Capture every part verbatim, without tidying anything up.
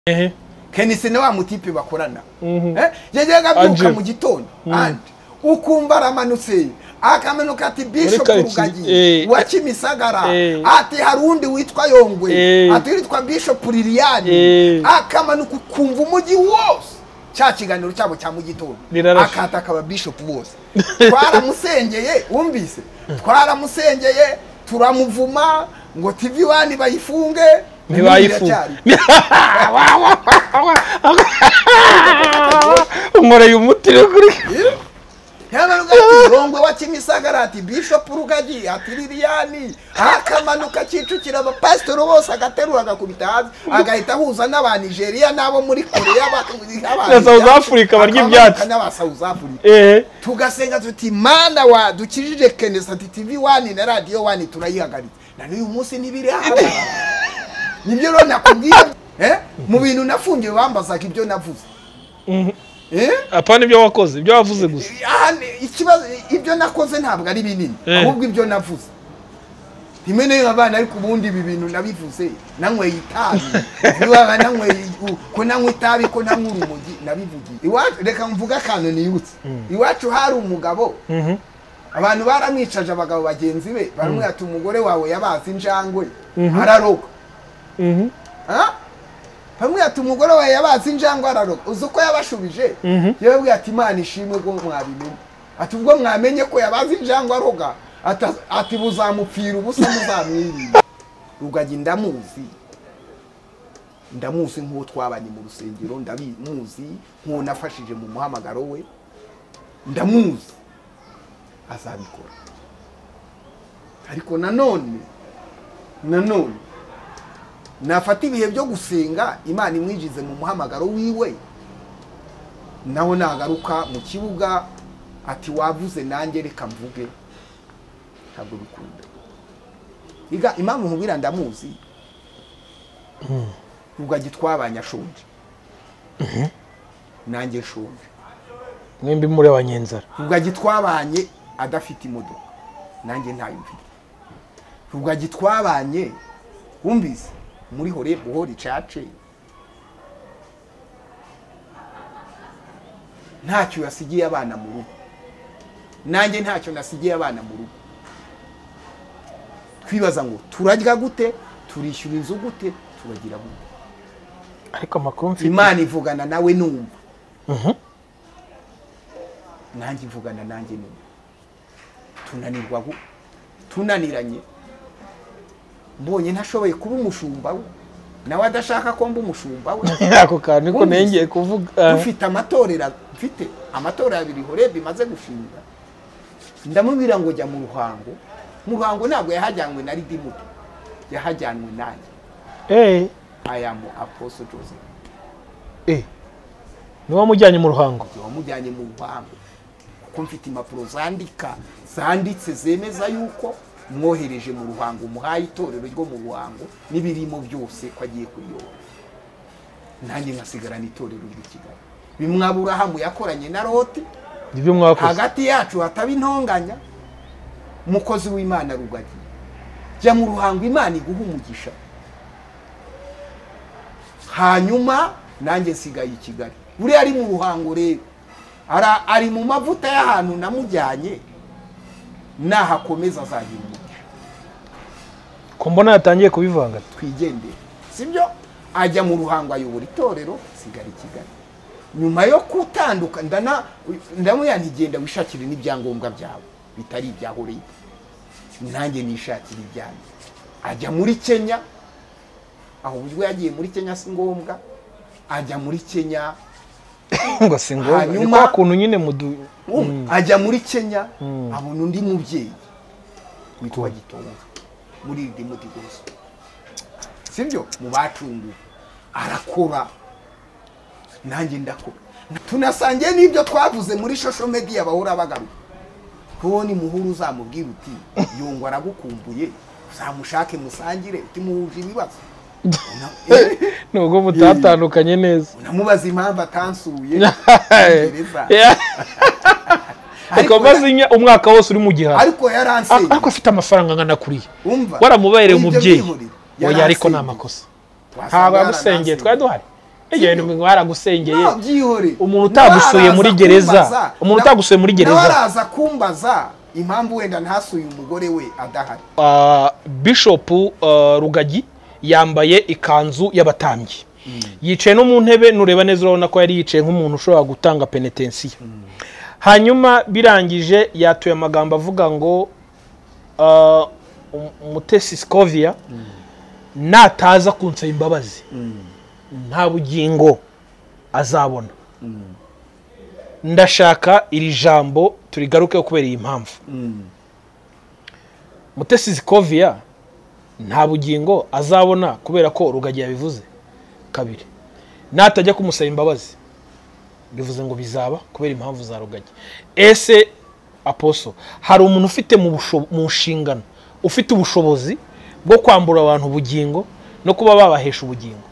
ehe Kenisi ne wa mutipe bakorana eh yajyaga byuka mu gitondo and ukumva aramanutse akamenuka ati Bishop Rugagi wa Kimisagara ati harundi witwa Yongwe ati witwa Bishop Liliane akamanuka kumva umugi wose cya kiganiro cyabo cya mu gitondo akata akaba Bishop bose twaramusengeye wumvise twaramusengeye turamuvuma ngo T V one bayifunge ntibayifunga umureye umutire kuri Yongwe wa Kimisagara ati Bishop Rugagi ati Liliane akamanuka Kicukira aba pastor bose agaterura agakubita hazi agahita huza n'aba Nigeria nabo muri Korea na South Africa barya ibyatsi n'aba South Africa eh tugasenga tuti mana wa dukijije Kenesa ati T V one na Radio one turayihagaritse na n'uyu munsi nibiri hano nibyo rona kubwira eh mu bintu nafungiye bambazaga ibyo navuze eh apana ibyo wakoze ibyo wavuze gusa ikibazo ibyo nakoze ntabwo ari binini ahubwo ibyo navuze Himene abana ariko ubundi ibi bintu nabivuze nanywe itabi biwaga nanywe ko nanywe itabi ko nanywe urumogi nabivugiye iwacu reka mvuga kanone niyutse iwacu hari umugabo abantu baramwicaje abagabo bagenzi be baramwe ati umugore wawe yabazi injangwe araroka mhm ha bamwe ati umugore wawe yabazi injangwe araroka uzuko yabashubije yebwe ati Imana ishimwe ko mwabimenye ati ubwo mwamenye ko yabazi injangwe aroga ati buzamupfira ubusa muzamwirinde Rugagi ndamuzi ndamuzi nk'uwo twabanye mu rusengero ndabimuzi nk'uwo nafashije mu muhamagaro we ndamuzi azabikora ariko nanone nanone nafata ibihe byo gusenga Imana imwijize mu muhamagaro wiwe naho nagaruka mu kibuga ati wavuze nanjye reka mvuge ntabwo bikunda iga impamvu nkubwira ndamuzi Rugagi twabanye ashonje nanjye shonje mwembi muri abanyenzara Rugagi twabanye adafite imodoka nanjye ntayo mfite Rugagi twabanye wumvise muri hore buhori cace ntacyo yasigiye abana mu rugo nanjye ntacyo nasigiye abana mu rugo twibaza ngo turarya gute turishyura inzu gute turagira gute ariko amakuru mfite Imana ivugana nawe numva mhm nanjye ivugana nanjye numva tunanirwa tunaniranye mbonye ntashoboye kuba umushumba we nawe adashaka ko mba umushumba we ako kantu niko nengeye kuvuga ufite amatorera mfite amatorera abiri hore bimaze gushinga ndamubwira ngo jya mu ruhango mu ruhango ntabwo yahajyanwe na Ridimuto yahajyanwe nanjye eh I am Apostle Joseph eh ni wamujyanye mu ruhango wamujyanye mu ruhango kuko mfite impapuro zandika zanditse zemeza yuko mwohereje mu ruhango muhaye itorero ryo mu ruhango nibirimo byose ko agiye kuyobora nanjye ngasigarana itorero ry'i Kigali bimwabura hamu yakoranye na Loti ibyo mwakoze hagati yacu hataba intonganya mukozi w'Imana Rugagi jya mu ruhango Imana iguha umugisha hanyuma nanjye nsigaye i Kigali uri ari mu ruhango rero ara ari mu mavuta y'ahantu namujyanye nahakomeza azagira umugisha ko mbona yatangiye kubivanga twigendere sibyo ajya mu ruhango ayobora itorero sigara i Kigali nyuma yo kutanduka ndana ndamuya ntigenda wishakire n'ibyangombwa byawe bitari ibyaho leta nanjye nishakira ibyanjye ajya muri Kenya aho ubwo yagiye muri Kenya si ngombwa ajya muri Kenya ngo si ngombwa ni kwa kuntu nyine mudu ajya muri Kenya abona undi mubyeyi witwa Gitonga muri Ridimuto gose sibyo mu bacungu arakora nanjye ndakora tunasangiye n'ibyo twavuze muri social media bahura bagaruka kubona muhuru uzamubwira uti Yongwe aragukumbuye uzamushake musangire uti muhuje ibibazo nubwo mutatandukanye neza namubaza impamvu atansuye ariko mazinya umwaka wose uri mu gihano ariko yaransenye ariko afite amafaranga ngana kuriye waramubereye umubyeyi oya ariko namakosa ntabwo agusengeye twari duhari Ege ni mwaragusengeye. No byihore. Umuntu utagusuye muri gereza. Umuntu utagusuye muri gereza. Naraza kumbaza impamvu wenda ntasuye umugore we adahari. Uh, Bishop uh, Rugagi yambaye ikanzu y'abatambyi. Mm. Yicaye no mu ntebe nureba neza urabona ko yari yicaye nk'umuntu ushobora gutanga penitensiya. Mm. Hanyuma birangije yatuye amagambo avuga ngo uh, Mutesi Scovia mm. nataza kunsaba imbabazi mm. nta bugingo azabona. Mm. Ndashaka iri jambo turigaruke kubera iyi mpamvu. Mm. Mutesi Scovia nta bugingo azabona kubera ko Rugagi yabivuze. Kabiri natajya kumusaba imbabazi bivuze ngo bizaba kubera impamvu za Rugagi. Ese Apostle hari umuntu ufite mu mu nshingano ufite ubushobozi bwo kwambura abantu ubugingo no kuba babahesha ubugingo?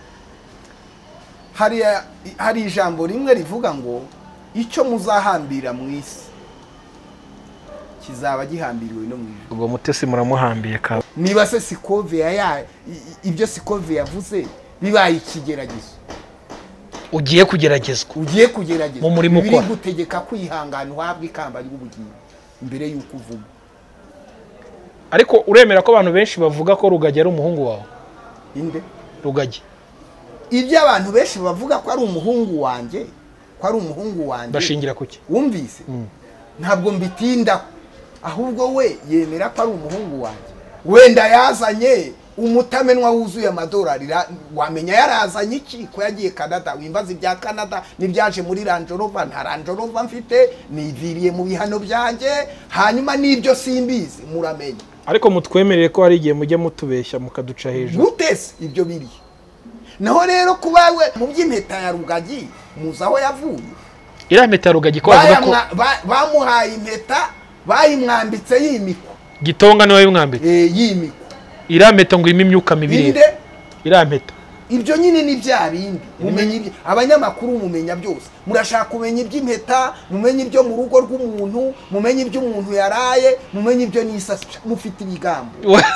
Hari hari ijambo rimwe rivuga ngo icyo muzahambira mu isi kizaba gihambiriwe no mu ijuru. Ubwo Mutesi muramuhambiye ka. Niba se Scovia ya ibyo Scovia yavuze bibaye ikigeragezo ugiye kugeragezwa ugiye kugeragezwa mu murimo ukora biri gutegeka kwihangana uhabwa ikamba ry'ubugingo mbere yuko uvuma. Ariko uremera ko abantu benshi bavuga ko Rugagi ari umuhungu wawe? Inde Rugagi ibyo abantu benshi bavuga ko ari umuhungu wanjye ko ari umuhungu wanjye bashingira kuki? Wumvise mm. ntabwo mbitinda ahubwo we yemera ko ari umuhungu wanjye. Wenda yazanye umutamenwa wuzuye amadolari wamenya yarazanye iki ko yagiye Canada. Wimbaza ibya Canada nibyaje muri Range Rover nta Range Rover mfite niviriye mu bihano byanjye hanyuma nibyo simbizi muramenya. Ariko mutwemerere ko hari igihe mujye mutubeshya mukaduca hejuru. Gutese ibyo biri. Naho rero kubawe mu by'impeta ya Rugagi muzaho yavuye. Ira impeta ya Rugagi ko bavuga ko bamuhaye impeta bayimwambitse yimiko. Gitonga niwe yimwambitse. Eh yimiko. Ira mpeta ngo irimo imyuka mibiri. Ira mpeta ibyo nyine ni bya bindi mumenye ibyo abanyamakuru mumenya byose. Murashaka kumenya iby'impeta, mumenye ibyo mu rugo rw'umuntu, mumenye ibyo umuntu yaraye, mumenye ibyo n'isasa mufite ibigambo.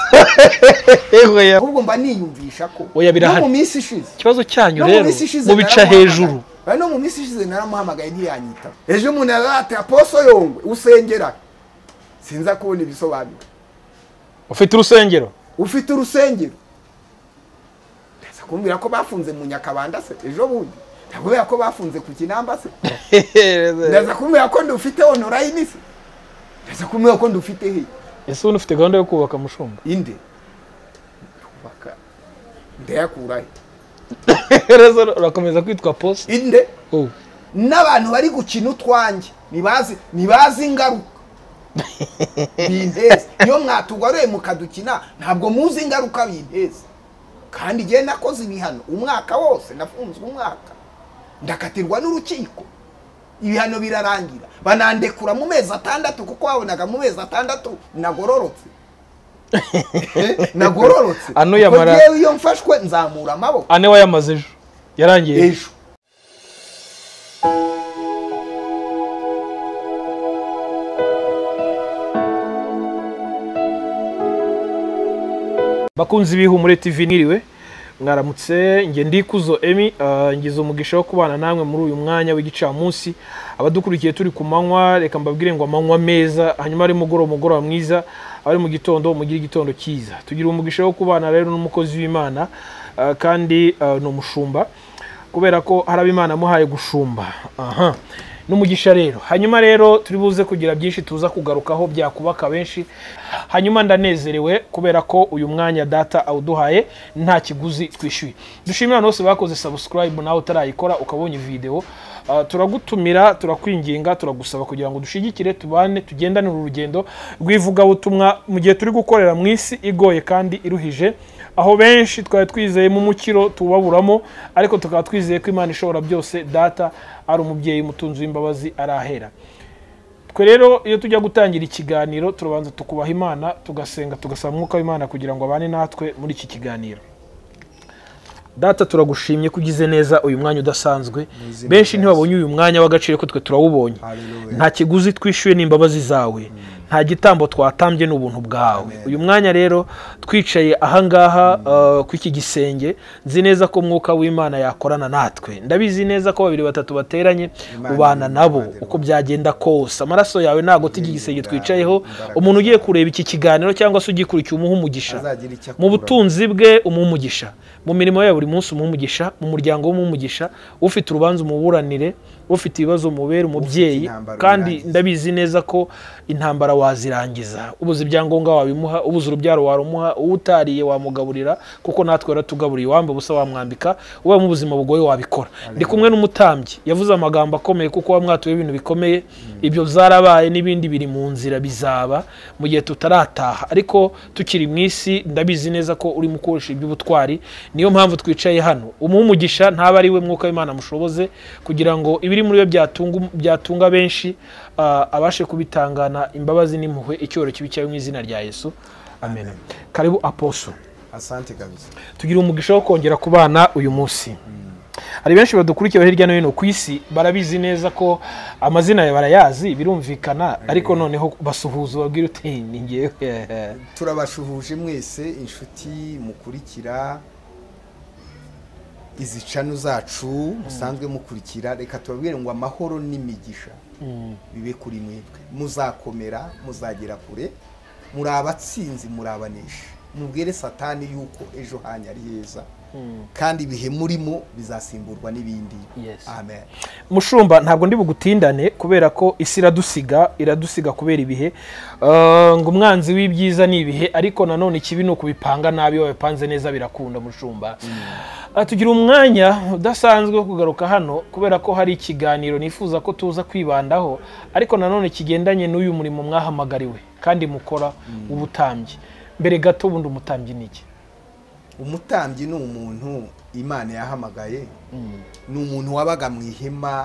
Ahubwo mba niyumvisha ko no mu minsi ishize ikibazo cyanyu rero mu bica hejuru. No mu minsi ishize naramuhamagaye ntiyanyita. Ejo umuntu yarate Apostle Yongwe usengera sinza kubona ibisobanuro. Ufite urusengero? Ufite urusengero. Ndetse kumbira ko bafunze mu Nyakabanda se ejo bundi. Ntabwo ko bafunze ku Kinamba se. Ndetse kumbira ko ndufite online se. Ndetse kumbira ko ndufite he. Ese uno ufite gahunda yo kubaka Mushumba? Inde. Kubaka. Ndayakurahe. Rezo urakomeza kwitwa Apostle? Inde. Oh. N'abantu bari gukina utwanjye nibazi nibazi ingaruka. Binteze iyo mwatugwaruye mukadukina ntabwo muzi ingaruka binteze. Kandi giye nakoze ibihano umwaka wose nafunzwe umwaka ndakatirwa n'urukiko ibihano birarangira banandekura mu mezi atandatu kuko wabonaga mu mezi atandatu nagororotse. Nagororotse ano yamara ko iyo mfashwe nzamura amaboko. Ane wayamaze ejo yarangiye ejo. Bakunzi b'Ihumure T V niriwe mwaramutse nge Ndikuzo Emi uh, ngize umugisha wo kubana namwe muri uyu mwanya w'igicamunsi abadukurikiye turi ku manywa reka mbabwire ngo amanywa meza hanyuma ari mugoro mugoro mwiza ari mu gitondo mugira igitondo cyiza tugira umugisha wo kubana rero n'umukozi w'Imana uh, kandi uh, no mushumba kubera ko haraba Imana muhaye gushumba. Aha n'umugisha rero hanyuma rero turi buze kugira byinshi tuza kugarukaho byakubaka benshi. Hanyuma ndanezerewe kubera ko uyu mwanya data awuduhaye nta kiguzi twishyuye. Dushimira nose bakoze subscribe nawe utarayikora ukabonye video. Uh, turagutumira turakwinginga turagusaba kugira ngo dushigikire tubane tugendane urugendo rwivuga butumwa mu gihe turi gukorera mu isi igoye kandi iruhije aho benshi twari twizeye mu mukiro tubaburamo ariko tukaba twizeye ko Imana ishobora byose data ari umubyeyi mutunzi w'imbabazi arahera. Twe rero iyo tujya gutangira ikiganiro turabanza tukubaha Imana tugasenga tugasaba umwuka w'Imana kugira ngo abane natwe muri iki kiganiro. Data turagushimye kugize neza uyu mwanya udasanzwe benshi ntibabonye uyu mwanya w'agaciro ko twe turawubonye nta kiguzi twishyuye n'imbabazi zawe nta gitambo twatambye n'ubuntu bwawe. Uyu mwanya rero twicaye ahangaha uh, ku iki gisenge, nzi neza ko mwuka w'Imana yakorana natwe. Ndabizi neza ko babiri batatu bateranye ubana nabo uko byagenda kose. Amaraso yawe nago tigi gisenge twicayeho, umuntu ugiye kureba iki kiganiro cyangwa se ugikurikiye umuha umugisha mu butunzi bwe, umuha umugisha mu mirimo ya buri munsi, umuha umugisha mu muryango w'umuha umugisha, ufite urubanza umuburanire, ufite ibibazo mubera umubyeyi, kandi ndabizi neza ko intambara wazirangiza. Ubuze ibyangombwa wabimuha, ubuze urubyaro warumuha, utariye wamugaburira, kuko natwe ratugaburiye, wambe busa wamwambika, uba mu buzima bugoye wabikora. Ndi kumwe n'umutambyi yavuze amagambo akomeye, kuko wamwatuye ibintu bikomeye. Ibyo zarabaye n'ibindi biri mu nzira bizaba mu gihe tutarataha, ariko tukiri mu isi ndabizi neza ko uri mukoresha iby'ubutwari. Niyo mpamvu twicaye hano. Umuha umugisha ntaba ari we mwuka w'Imana mushoboze, kugira ngo ibiri muri yo byatunga byatunga benshi, uh, abashe kubitangana imbabazi n'impuhwe, icyoro kibi cyawe mu izina rya Yesu, amen. Karibu Apostle. Asante kabisa. Tugira umugisha wo kongera kubana uyu munsi. mm. Hari benshi badukurikiye hirya no hino ku isi, barabizi neza ko amazina ya barayazi, birumvikana, ariko noneho basuhuza babwira uti ni ngewe. Turabashuhuje mwese inshuti mukurikira izi channel zacu musanzwe mukurikira. Reka tubabwire ngo amahoro n'imigisha bibe kuri mwebwe, muzakomera, muzagera kure, muri abatsinzi, muri abanesha. Mubwire Satani yuko ejo hanya ari heza, kandi ibihe murimo bizasimburwa n'ibindi. Yes. Amen. Mushumba, ntabwo ndi bugutindane kubera ko isi iradusiga iradusiga kubera ibihe, uh, ngo umwanzi w'ibyiza ni ibihe, ariko nanone ikibi no kubipanga nabi, wabipanze neza birakunda. Mushumba, mm. uh, tugira umwanya udasanzwe wo kugaruka hano kubera ko hari ikiganiro nifuza ko tuza kwibandaho, ariko nanone kigendanye n'uyu murimo mwahamagariwe kandi mukora, mm. ubutambyi. Mbere gato bundi umutambyi niki? Umutambyi ni umuntu Imana yahamagaye, mm. ni umuntu wabaga mu ihema,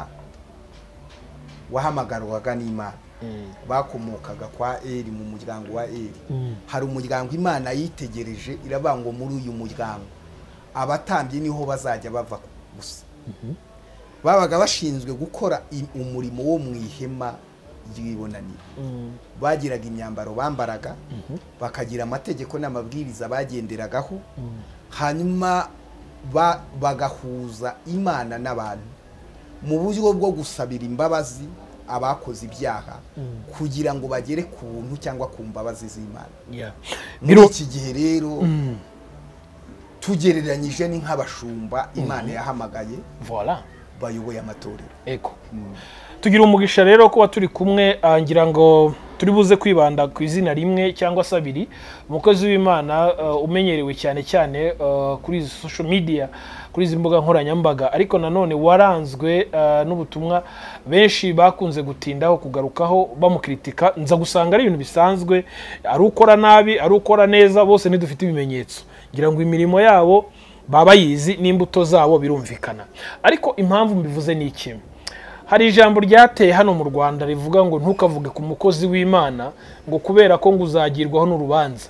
wahamagarwaga n'Imana, mm. bakomokaga kwa Eli, mu muryango wa Eli. mm. Hari umuryango Imana yitegereje, irabango muri uyu muryango abatambyi niho bazajya bava gusa. mm -hmm. Babaga bashinzwe gukora umurimo wo mu ihema ry'ibonaniro. mm. Bagiraga imyambaro bambaraga, mm -hmm. bakagira amategeko n'amabwiriza bagenderagaho, mm. hanyuma ba, bagahuza Imana n'abantu mu buryo bwo gusabira imbabazi abakoze ibyaha, mm. kugira ngo bagere ku buntu cyangwa ku mbabazi z'Imana. yeah. Muri iki gihe rero, mm. tugereranyije ni nk'abashumba Imana, mm -hmm. yahamagaye, voilà, bayoboye amatorero. Eko. mm. Tugira umugisha rero kuba turi kumwe, ngira ngo turi buze kwibanda ku izina rimwe cyangwa sabiri, umukozi w'Imana uh, umenyerewe cyane cyane uh, kuri izi social media, kuri izi mbuga nkoranyambaga, ariko nanone waranzwe uh, n'ubutumwa benshi bakunze gutindaho kugarukaho bamukritika. Nza gusanga ari ibintu bisanzwe, ari ukora nabi, ari ukora neza, bose ntidufite ibimenyetso. Ngira ngo imirimo yabo baba yizi n'imbuto zabo birumvikana. Ariko impamvu mbivuze ni iki? Hari ijambo ryateye hano mu Rwanda rivuga ngo ntukavuge ku mukozi w'Imana ngo kubera ko ngo uzagirwaho n'urubanza.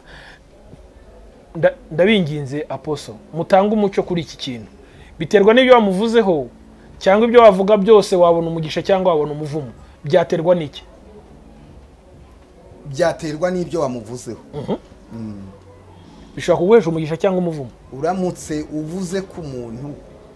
Ndabinginze Apostle, mutanga umucyo kuri iki kintu. Biterwa n'ibyo wamuvuzeho, cyangwa ibyo wavuga byose wabona umugisha cyangwa wabona umuvumo? Byaterwa n'iki? Byaterwa n'ibyo wamuvuzeho. uh -huh. mm. Bishobora kuguhesha umugisha cyangwa umuvumo. Uramutse uvuze ku muntu,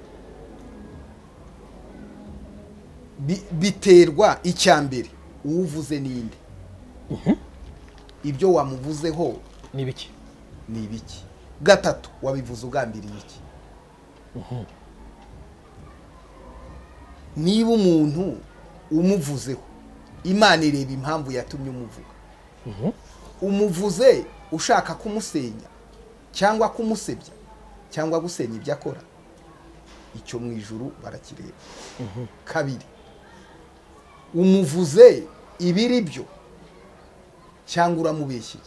biterwa icyambere uvuze ninde. uh -huh. Ibyo wamuvuzeho ni biki? Ni biki? Gatatu, wabivuze ugambiriye iki? uh -huh. Niba umuntu umuvuzeho, Imana ireba impamvu yatumye umuvuga. uh -huh. Umuvuze ushaka kumusenya cyangwa kumusebya cyangwa gusenya ibyo akora, icyo mu ijuru barakireba. uh -huh. Kabiri, umuvuze ibiri byo cyangwa uramubeshyeye.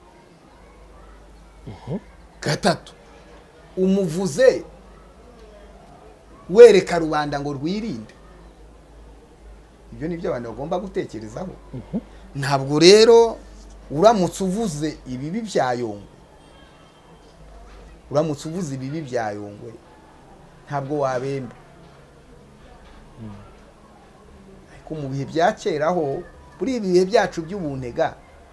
uh -huh. Gatatu, umuvuze wereka rubanda ngo rwirinde. Ibyo nibyo abantu bagomba gutekerezaho. uh -huh. Ntabwo rero uramutse uvuze ibibi bya Yongwe, uramutse uvuze ibibi bya Yongwe ntabwo wabemba. Ariko mu bihe bya keraho, muri ibi bihe byacu by'ubuntega,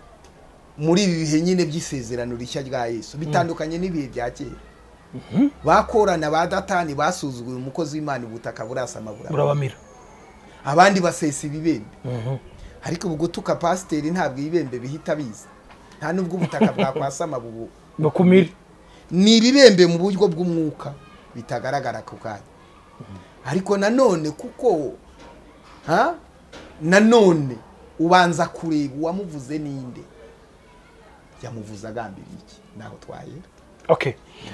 muri ibi bihe nyine by'isezerano rishya rya Yesu bitandukanye n'ibihe bya kera. Bakorana ba Datani basuzuguye umukozi w'Imana ubutaka burasama burabamira, abandi basesa ibibembe. Ariko ubwo tuka pasiteri ntabwo ibibembe bihita biza, nta nubwo ubutaka bwakwasama bubu bakumira, ni ibibembe mu buryo bw'umwuka bitagaragara ku kanya. Ariko nanone kuko ha nanone ubanza kureba uwamuvuze ninde, yamuvuza agambiriye iki, naho twahera. Okay,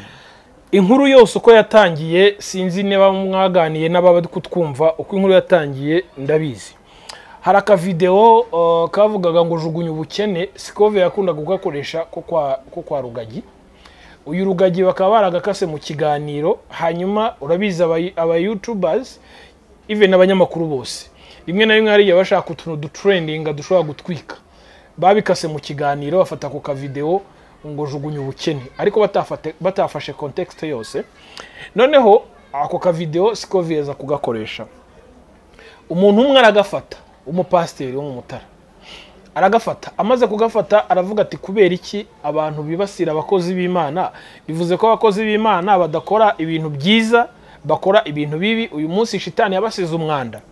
inkuru yose uko yatangiye sinzi niba mwaganiye n'ababa kutwumva uko inkuru yatangiye ndabizi. Hari aka video uh, kavugaga ngo jugunya ubukene, Sikove yakunda kugakoresha ko kwa ko kwa Rugagi. Uyu Rugagi bakaba baragakase mu kiganiro, hanyuma urabiza aba, aba YouTubers even abanyamakuru bose rimwe na rimwe hari yabashaka utuntu du trending dushobora gutwika, babikase mu kiganiro bafata ku ka video ngo jugunya ubukene, ariko batafate batafashe context yose. Noneho ako ka video Sikove yaza kugakoresha, umuntu umwe aragafata, umupasiteri wo mu Mutara aragafata, amaze kugafata aravuga ati kubera iki abantu bibasira abakozi b'Imana, bivuze ko abakozi b'Imana badakora ibintu byiza, bakora ibintu bibi, uyu munsi shitani yabasize umwanda.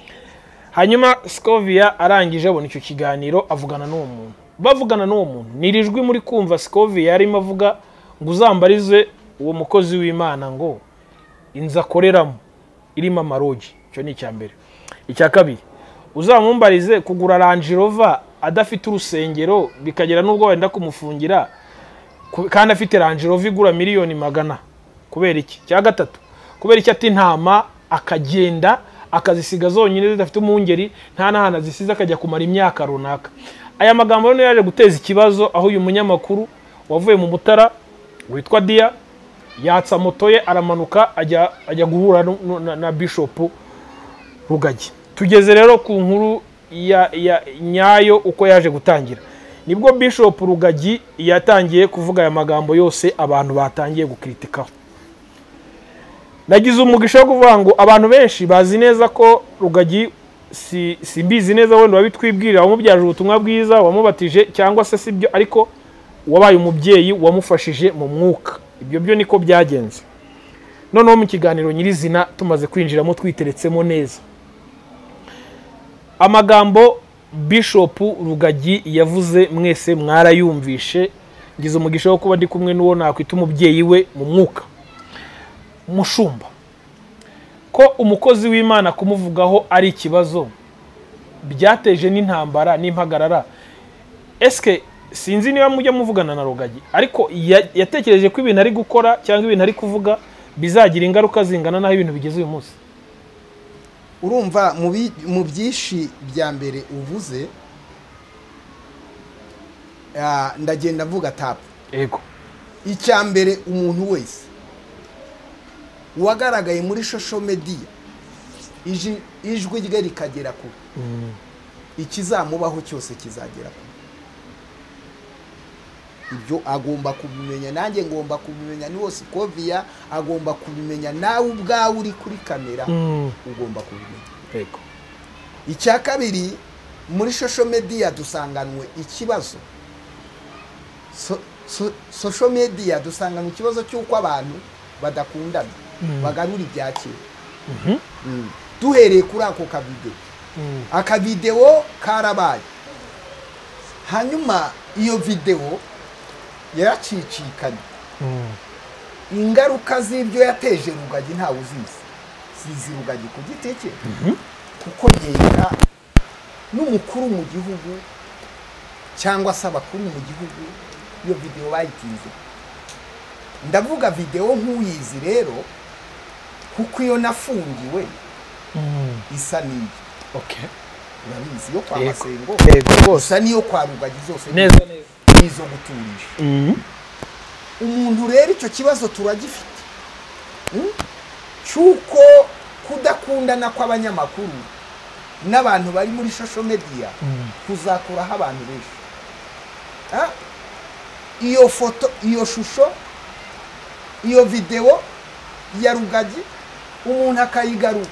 Hanyuma Scovia arangije abona icyo kiganiro avugana n'uwo muntu, bavugana n'uwo muntu nirijwi muri kumva Scovia yarimo avuga ngo uzambarize uwo mukozi w'Imana ngo inza akoreramo irimo amarogi. Icyo ni icya mbere. Icya kabiri, uzamumbarize kugura Range Rover adafite urusengero bikagera nubwo wenda kumufungira kandi afite Range Rover igura miliyoni magana, kubera iki? Cya gatatu, kubera iki ati ntama akagenda akazisiga zonyine zidafite umungeri, nta nahana zisize akajya kumara imyaka runaka. Aya magambo rero yaje guteza ikibazo, aho uyu munyamakuru wavuye mu Mutara witwa Dia yatsa moto ye aramanuka ajya ajya guhura na, na Bishop Rugagi. Tugeze rero ku nkuru ya, ya nyayo uko yaje gutangira, nibwo Bishop Rugagi yatangiye kuvuga aya magambo yose abantu batangiye gukritikaho. Nagize umugisha wo kuvuga ngo abantu benshi bazi neza ko Rugagi si simbizi neza wenda wabitwibwirira, wamubyaje ubutumwa bwiza, wamubatije cyangwa se sibyo, ariko wabaye umubyeyi wamufashije mu mwuka. Ibyo byo niko byagenze. Noneho mu kiganiro nyirizina tumaze kwinjiramo twiteretsemo neza, amagambo Bishop Rugagi yavuze mwese mwarayumvishe. Ngize umugisha wo kuba ndi kumwe n'uwo nakwita umubyeyi we mu mwuka, Mushumba. Ko umukozi w'Imana kumuvugaho ari ikibazo byateje n'intambara n'impagarara. Eske sinzi niba mujya muvugana na Rugagi, ariko yatekereje ko ibintu ari gukora cyangwa ibintu ari kuvuga bizagira ingaruka zingana naho ibintu bigeze uyu munsi? Urumva mu byishi bya mbere uvuze, ndagenda mvuga tap. Ego. Icya mbere, umuntu wese wagaragaye muri social media ijwi rye rikagera ku ikizamubaho cyose kizagera ku ibyo agomba kubimenya, nanjye ngomba kubimenya, ni wose Scovia agomba kubimenya, nawe ubwawe uri kuri kamera ugomba kubimenya. Ego. Icya kabiri, muri social media dusanganwe ikibazo, so, so, social media dusanganwe ikibazo cy'uko abantu badakundana, bagarura ibya kera. Duhereye kuri ako ka video, aka video karabaye, hanyuma iyo video yaracicikanye. Ingaruka z'ibyo yateje Rugagi ntawe uzizi, zizi Rugagi ku giti cye, kuko yenda n'umukuru mu gihugu cyangwa se abakuru mu gihugu iyo video bayitinze. Ndavuga video nk'uyizi rero kuko iyo nafungiwe isa niyo. Okay. Urabizi yo kwa Masengo. Ego rwose. Isa niyo kwa Rugagi zose neza neza nizo guturisha. Umuntu rero icyo kibazo turagifite, cyuko kudakundana kw'abanyamakuru n'abantu bari muri social media kuzakuraho abantu benshi. Iyo foto, iyo shusho, iyo video ya Rugagi umuntu akayigaruka,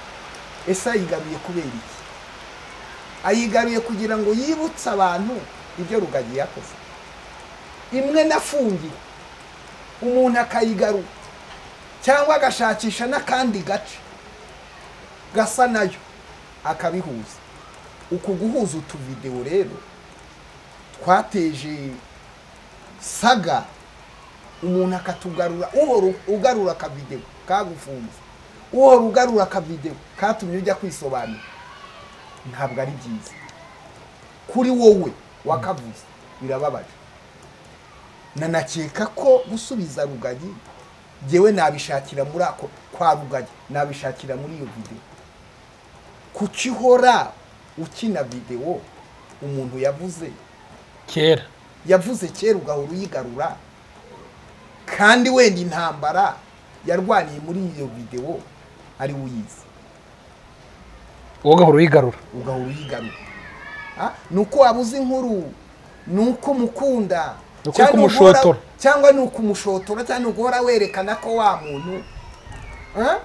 ese ayigaruye kubera iki? Ayigaruye kugira ngo yibutse abantu ibyo Rugagi yakoze imwe nafungiye umuntu akayigaruka cyangwa agashakisha n'akandi gace gasa nayo akabihuza uku guhuza utu video rero twateje saga umuntu akatugarura uhora ugarura ka video kagufunze uhora ugarura ka video katumye ujya kwisobanura ntabwo ari byiza kuri wowe wakavuze birababaje nanakeka ko gusubiza Rugagi jewe nabishakira muri ako kwa Rugagi nabishakira muri iyo video kucihora ukina video umuntu yavuze kera yavuze kera ugahora uyigarura kandi wenda intambara yarwaniye muri iyo video ari uyizi ugahora uyigarura ugahora uyigarura ah nuko wabuze inkuru nuko mukunda cyangwa kumushotora cyangwa nuko umushotora cyangwa ugora werekana ko wa muntu eh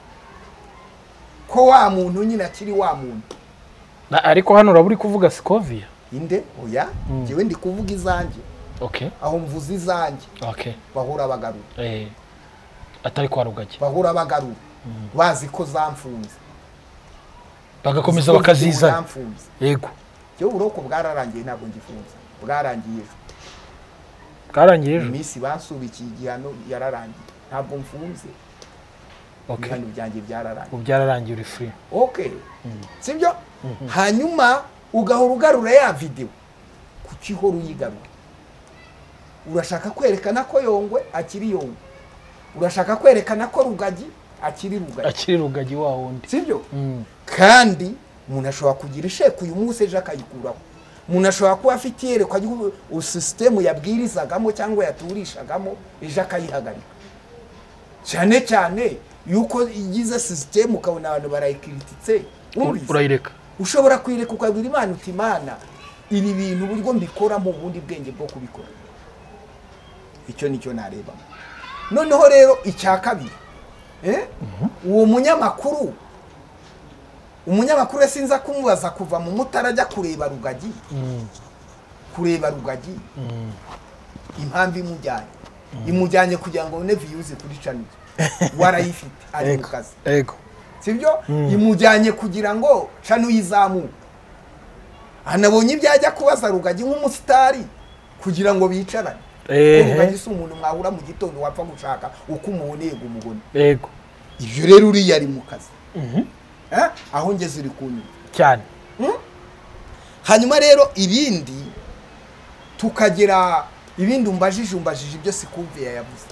ko wa muntu nyina kiri wa muntu ariko hano uraburi kuvuga Scovia inde oya jewe ndi kuvuga izanjye okay aho mvuze izanjye okay bahura bagarura eh atari kwa Rugagi bahura bagarura bazi ko zamfunze bagakomeza bakaziza yego cyo uroko bwararangiye ntabwo ngifunze bwarangiye bwarangiye imisi basubikiye igihano yararangiye ntabwo mfunze okay hano byanjye byararangiye ubyararangiye uri free okay sibyo hanyuma ugahora ugarura ya video kucihora uyigarura urashaka kwerekana ko Yongwe akiri Yongwe urashaka kwerekana ko Rugagi akiri Rugagi akiri Rugagi wa wundi sibyo kandi umuntu ashobora kugira isheko uyu munsi ejo akayikuraho umuntu ashobora kuba afite yerekwa usystem yabwirizagamo cyangwa yaturishagamo ejo akayihagarika cyane cyane yuko igize system ukabona abantu barayikrititse urayireka ushobora kwireka ukabwira Imana uti Imana ibi bintu buryo mbikora mu bundi bwenge bwo kubikora icyo nicyo nareba noneho rero icya kabiri eh uwo munyamakuru umunyamakuru sinza kumubaza kuva mu Mutara ajya kureba Rugagi kureba Rugagi impamvu imujyanye imujyanye kugira ngo one views kuri channel warayifite ari mu kazi yego sibyo imujyanye kugira ngo channel yizamu anabonye ibyajya kubaza Rugagi nk'umusitari kugira ngo bicarane Rugagi si umuntu mwahura mu gitondo wapfa gushaka uko umuboneye umubone yego ibyo rero uri yari mu kazi eh aho ngeze uri kunyuma cyane hanyuma rero ibindi tukagera ibindi umbajije umbajije ibyo Scovia yavuze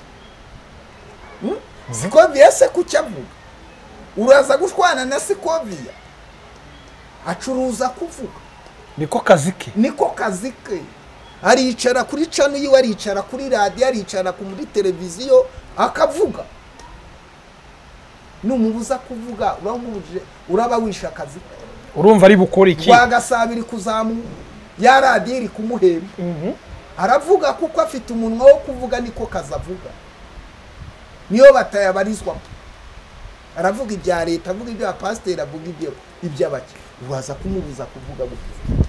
Scovia se kucyavuga uraza gushwana na Scovia acuruza kuvuga niko kazike niko kazike aricara kuri channel yiwe aricara kuri radio aricara ku muri televiziyo akavuga numubuza kuvuga uramubuje uraba wishakazi urumva ari bukora iki wagasabiri kuzamu ya radio iri kumuhemba mhm aravuga kuko afite umunwa wo kuvuga niko kazavuga niyo batayabarizwa aravuga ibya leta avuga ibya pasteur avuga ibyo ibyabaki uraza kumubuza kuvuga gute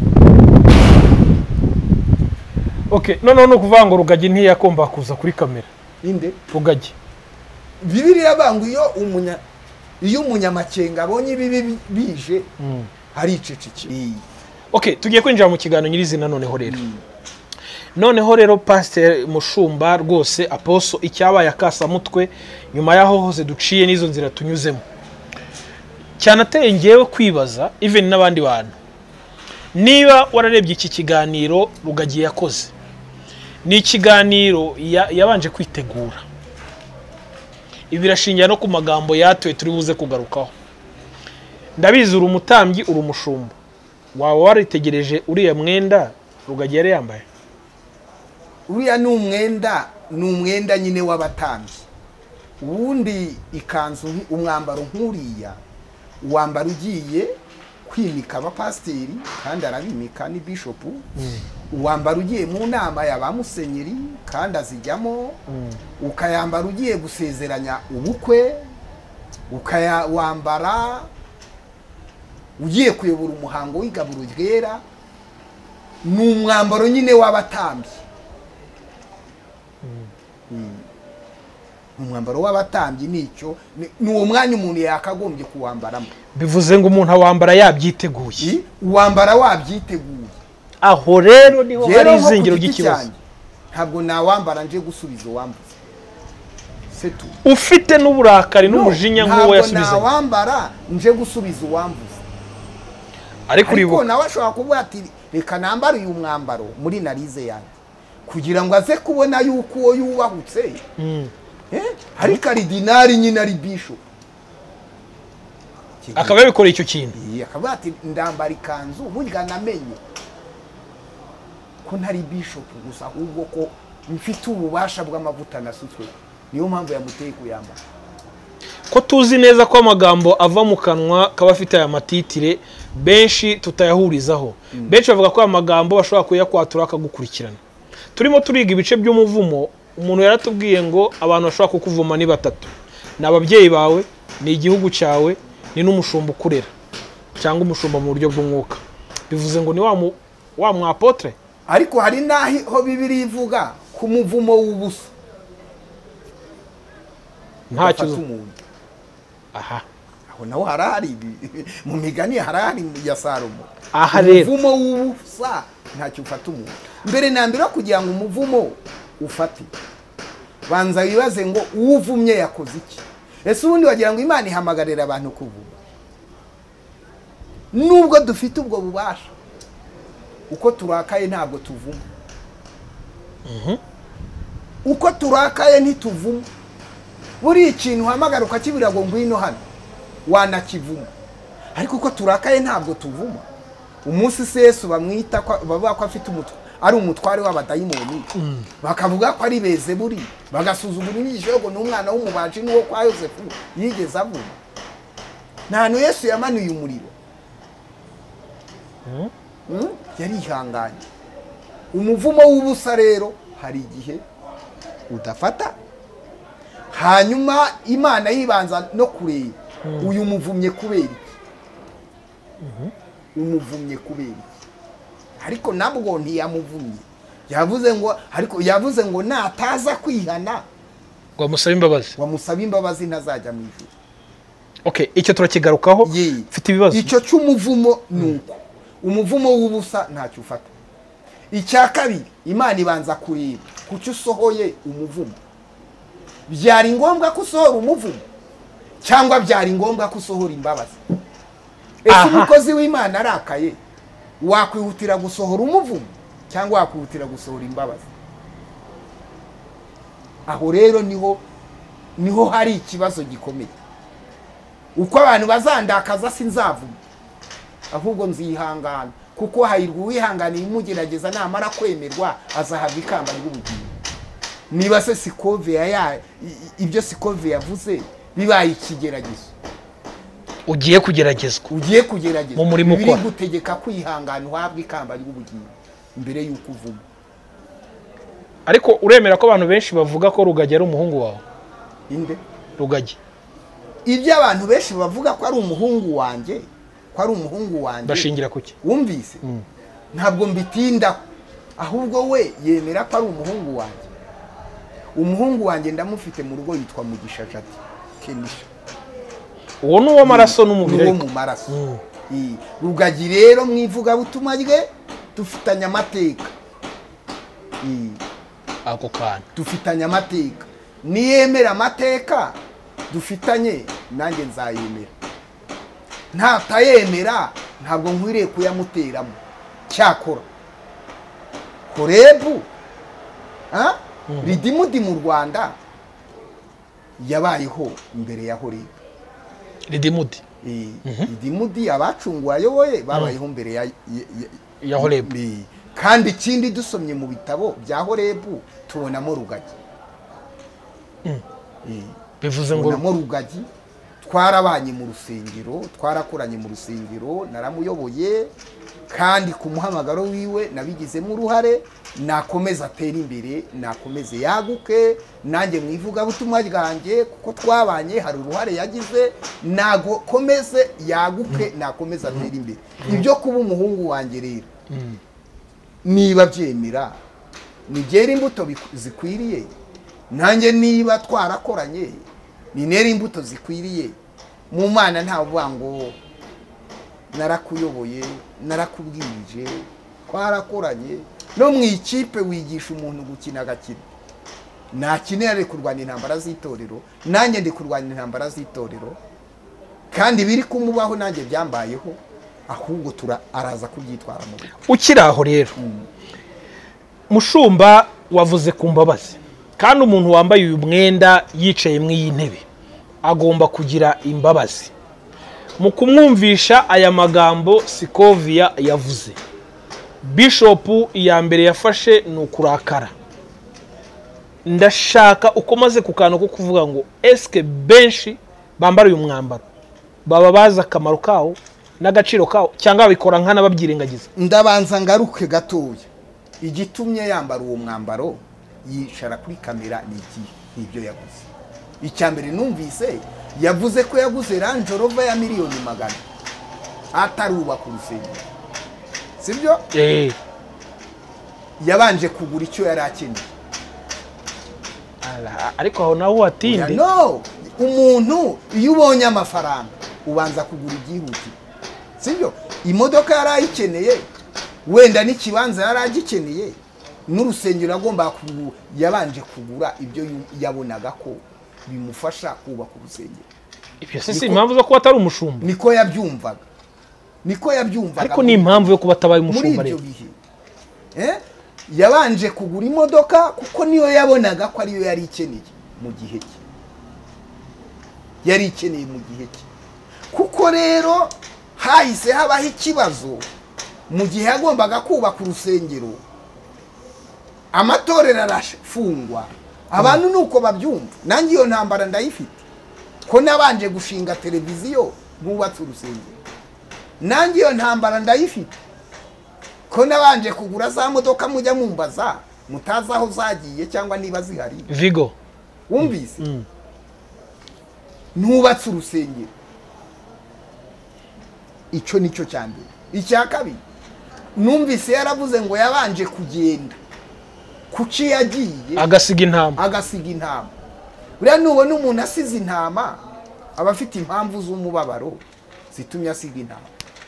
okay none no kuvuga ngo Rugagi ntiyakomba kuza kuri kamera inde Rugagi Bibiliya bangu iyo umunya iyo umunyamakenga abonye bibi bije hari iceceki okay tugiye kwinjira mu kiganiro nyirizina noneho rero noneho rero pasteur Mushumba rwose aposo icyabaye akasa mutwe nyuma yaho hose duciye nizo nzira tunyuzemo cyane ateye ngewe kwibaza even n'abandi bantu niba wararebye iki kiganiro Rugagi yakoze ni ikiganiro yabanje kwitegura ibirashingira no ku magambo yatwe turi buze kugarukaho ndabizi uri umutambyi uri umushumba wawe waritegereje uriya mwenda Rugagi yari yambaye uriya ni umwenda ni umwenda nyine w'abatambyi ubundi ikanzu umwambaro nk'uriya wambara ugiye kwimika abapasiteri kandi arabimika ni bishop uwambara ugiye mu nama y'abamusenyeri kandi azijyamo ukayambara ugiye gusezeranya ubukwe ukayawambara ugiye kuyobora umuhango w'igaburo ryera ni umwambaro nyine w'abatambyi umwambaro w'abatambyi nicyo ni uwo mwanya umuntu yakagombye kuwambaramo. Bivuze ngo umuntu awambara yabyiteguye, uwambara wabyiteguye. Aho rero niho hari izingiro ry'ikibazo. Ntabwo nawambara nje gusubiza uwambuze, setu ufite n'uburakari n'umujinya nk'uwo yasubiza. Ntabwo nawambara nje gusubiza uwambuze. Ariko uribuka nawe ashobora kuvuga ati reka nambare uyu mwambaro muri narize yanjye kugira ngo aze kubona yuko uwo yubahutse. Eh, hari karidinari nyine ari bishop. Akaba yabikoreye icyo kintu. Akaba ati ndambara ikanzu burya namenye ko ntari bishop gusa ahubwo ko mfite ububasha bw'amavuta nasutswe. Niyo mpamvu yamuteye kuyambara. Ko tuzi neza ko amagambo ava mu kanwa kaba afite aya matitire benshi tutayahurizaho. Benshi bavuga ko amagambo bashobora kuyakwatura akagukurikirana. Turimo turiga ibice by'umuvumo. Umuntu yaratubwiye ngo abantu bashobora kukuvuma ni batatu. Ni ababyeyi bawe, ni igihugu cyawe, ni n'umushumba ukurera cyangwa umushumba mu buryo bw'umwuka. Bivuze ngo ni wa mu wa mu apotre. Ariko hari naho Bibiliya ivuga ku muvumo w'ubusa. Nta cyo umuntu. Aha. Aho naho harahari mu migani harahari ya Salomo. Aha rero umuvumo w'ubusa nta cyo ufata umuntu. Mbere na mbere kugira ngo umuvumo ufati banza wibaze ngo uwuvumye yakoze iki. Ese ubundi wagira ngo Imana ihamagarira abantu kuvuga? Nubwo dufite ubwo bubasha, uko turakaye ntabwo tuvuma. Mhm. Uko turakaye ntituvuma. Buri ikintu hamagara ukakibira ngo ngwino hano wanakivuma. Ariko uko turakaye ntabwo tuvuma. Umunsi se Yesu bamwita bavuga ko afite umutwe ari umutware w'abadayimoni. Mm. Bakavuga ko ari Bezebuli, bagasuzugura inyigisho ngo n'umwana w'umubaji n'uwo kwa Yosefu yigeze avuma. Ntantu Yesu yamanuye umuriro. Mm. Mm? Yari ihanganye. Umuvumo w'ubusa rero hari igihe udafata. Hanyuma Imana yibanza no kureba. Mm. Uyu muvumye kubera iki? Mhm. Umuvumye kubera iki? Ariko nabwo ntiyamuvumye. Yavuze ngo ariko yavuze ngo nataza kwihana ngo musaba imbabazi. Wamusaba imbabazi ntazajya mu ijuru. Okay, icyo turakigarukaho. Mfite ibibazo. Icyo cy'umuvumo nuko. Umuvumo w'ubusa ntacyo ufata. Icya kabiri Imana ibanza kureba kucyo usohoye umuvumo. Byari ngombwa ko usohora umuvumo cyangwa byari ngombwa ko usohora imbabazi. Ese umukozi w'Imana arakaye wakwihutira gusohora umuvumo cyangwa wakwihutira gusohora imbabazi? Aho rero niho niho hari ikibazo gikomeye. Uko abantu bazandakaza sinzavuma, ahubwo nzihangana, kuko hayirwa uwihanganiye imugerageza namara kwemerwa azahava ikamba ry'ubugingo. Niba se Sikove ya ibyo Sikove yavuze bibaye ikigeragezo, ugiye kugeragezwa ugiye kugeragezwa mu murimo ukora, biri gutegeka kwihangana uhabwa ikamba ry'ubugingo mbere y'uko uvuma. Ariko uremera ko abantu benshi bavuga ko Rugagi ari umuhungu wawe? Inde Rugagi? Ibyo abantu benshi bavuga ko ari umuhungu wanjye, ko ari umuhungu wanjye bashingira kuki? Wumvise? Mm. Ntabwo mbitinda, ahubwo we yemera ko ari umuhungu wanjye. Umuhungu wanjye ndamufite mu rugo yitwa Mugisha Jati Kenisha. Uwo ni uwo maraso n'umubiri wo mu maraso. Mm. Rugagi rero mwivuga butumwa rye dufitanya amateka. Mm. Ako kana dufitanya amateka. Niyemera amateka dufitanye nanjye nzayemera. Ntatayemera ntabwo nkwiriye kuyamuteramo. Cyakora Horebu ha mm. Ridimudi mu Rwanda yabayeho imbere ya Horebu. Ridimudi eh mm -hmm. Ridimudi abacungwa ayoboye babayeho mm. mbere ya ya, ya Horebu. Kandi ikindi dusomye mu bitabo bya Horebu tubonamo Rugagi. Mm. Eh bivuze ngo tubonamo Rugagi. Twarabanye mu rusengero, twarakoranye mu rusengero, naramuyoboye kandi ku muhamagaro wiwe nabigizemo uruhare. Nakomeza atera imbere, nakomeze yaguke, nanjye mwivuga butumwa ryanjye kuko twabanye hari uruhare yagize, nago komeze yaguke, nakomeza atera imbere. Ibyo kuba umuhungu wanjye rero niba byemera ni byera imbuto zikwiriye, nanjye niba twarakoranye ni nera imbuto zikwiriye. Mu Mana nta vuga ngo narakuyoboye narakubwirije, twarakoranye. No mu ikipe wigisha umuntu gukina agakina, nakinera ari kurwana intambara z'itorero, nanjye ndi kurwana intambara z'itorero, kandi biri kumubaho nanjye byambayeho, ahubwo tura araza kubyitwara mu buryo. Ukiri aho rero Mushumba wavuze ku mbabazi, kandi umuntu wambaye uyu mwenda yicaye mu iyi ntebe agomba kugira imbabazi. Mu kumwumvisha aya magambo Sikovia yavuze, Bishop iya mbere yafashe ni ukurakara. Ndashaka ukomaze ku kantu ko kuvuga ngo eske benshi bambara uyu mwambaro baba baza akamaro kawo n'agaciro kawo, cyangwa babikora nkana babyirengagiza? Ndabanza ngaruke gatoya, igitumye yambara uwo mwambaro yicara kuri kamera ni iki? Ibyo yaguze. Icyambere numvise yavuze ko yaguze Range Rover ya miliyoni magana atarubaka urusengero, sibyo? Eh, yabanje kugura icyo yari akeneye. Ariko aho naho watinde. No, umuntu iyo ubonye amafaranga ubanza kugura igihuti, sibyo? Imodoka yari ayikeneye, wenda n'ikibanza yari agikeneye, n'urusengero agomba kugura, yabanje kugura ibyo yabonaga ko bimufasha kubaka urusengero. Ibyo se si impamvu zo kuba atari umushumba? Niko yabyumvaga, niko yabyumvaga. Ariko ni impamvu yo kuba atabaye umushumba rero. Eh? Yabanje kugura imodoka kuko niyo yabonaga ko ariyo yari ikeneye mu gihe cye, yari ikeneye mu gihe cye. Kuko rero hahise habaho ikibazo mu gihe yagombaga kubaka urusengero, amatorero arafungwa, abantu nuko babyumva. Nanjye iyo ntambara ndayifite, ko nabanje gushinga televiziyo nubatse urusengero. Nanjye iyo ntambara ndayifite, ko nabanje kugura za modoka mujya mumbaza mutaza aho zagiye cyangwa niba zihari. Vigo wumvise mm. nubatse urusengero. Icyo nicyo cyambere. Icya kabiri numvise yaravuze ngo yabanje kugenda kuki yagiye agasiga intama, agasiga intama. Buriya nubona umuntu asize intama aba afite impamvu z'umubabaro zitumye asiga intama.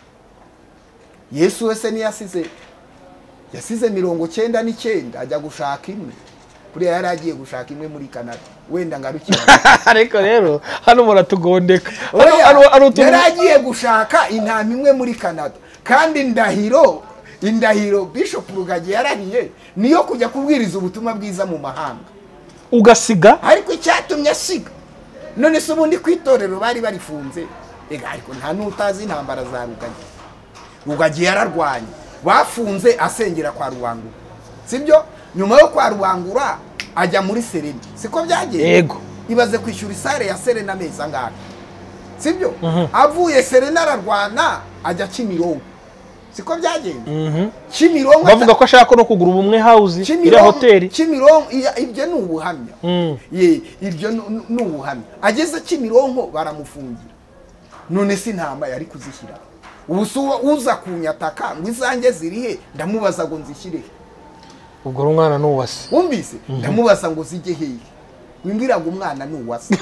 Yesu wese ni yasize yasize mirongo cyenda n'icyenda ajya gushaka imwe. Buriya yari agiye gushaka imwe muri Canada, wenda ngarukira. Ariko rero hano muratugondeka. Yari agiye gushaka intama imwe muri Canada, kandi ndahiro indahiro Bishop Rugagi yarahiye niyo kujya kubwiriza ubutumwa bwiza mu mahanga, ugasiga. Ariko icyatumye asiga, none se ubundi kwitorero bari barifunze. Ega ariko nta nutazi intambara za Rugagi. Rugagi yararwanye, bafunze asengera kwa Ruwangura, sibyo? Nyuma yo kwa Ruwangura ajya muri Serena, siko byagiye? Yego. Ibaze kwishyura isare ya Serena meza ngaka, sibyo? Uh -huh. Avuye Serena ararwana ajya Kimironko, siko byagenda? Mhm. Kimironko bavuga ko ashaka no kugura ubumwe house ira hoteli. Kimironko ibyo ni ubuhamya. Mm. Ye ibyo ni ubuhamya. Ageze Kimironko baramufungira. None si ntama yari kuzishyira. Ubusuwa uza kunyataka ngo izange zirihe, ndamubaza ngo nzishyire. Ubwo umwana nuwase. Wumvise? Ndamubaza ngo zijye hehe. Wimbwiraga umwana nuwase.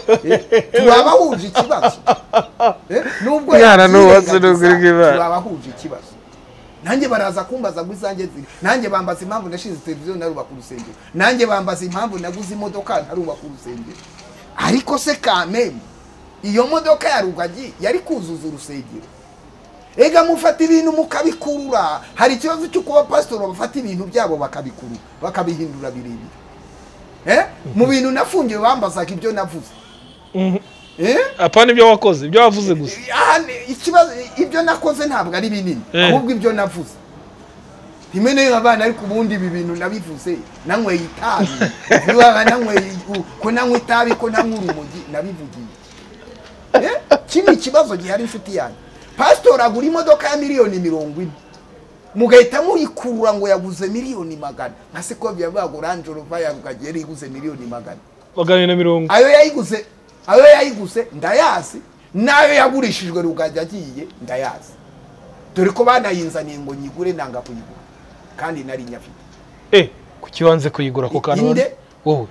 Turabahuje ikibazo. Eh? Nubwo umwana nuwase n'ugirigibara. Turabahuje ikibazo. Nanjye baraza kumbaza ngo izange ziri. Nanjye bambaza impamvu ndashize televiziyo narubaka urusengero. Nanjye bambaza impamvu naguze imodoka ntarubaka urusengero. Ariko se kameme iyo modoka ya Rugagi yari kuzuza urusengero. Ega mufata ibintu mukabikurura. Hari ikibazo cyo kuba pastor bafata ibintu byabo bakabikuru bakabihindura birebire. Eh? Mu bintu nafungiye bambazaga ibyo navuze. Mhm. Eh? Apana ibyo wakoze, ibyo wavuze gusa. Ikibazo ibyo nakoze ntabwo ari binini, ahubwo ibyo navuze. Himene abana ariko ubundi ibi bintu nabivuze, nanywe itabi. Bibaga nanywe ko nanywe itabi ko nanywe urumogi nabivugiye. Eh? Kimi kibazo gihari inshuti yanyu. Pastor agura imodoka ya miliyoni mirongo ine. Mugahita muyikurura ngo yaguze miliyoni magana. Nase ko byabago Range Rover ya Rugagi yari iguze miliyoni magana. Magana na mirongo. Ayo yayiguze, ayo yayiguze ndayazi. Nayo yagurishijwe Rugagi agiye ndayazi. Dore ko banayinzaniye ngo nyigure nanga kuyigura. kandi nari nyafite. Eh kukibanze kuyigura ko kantu inde wowe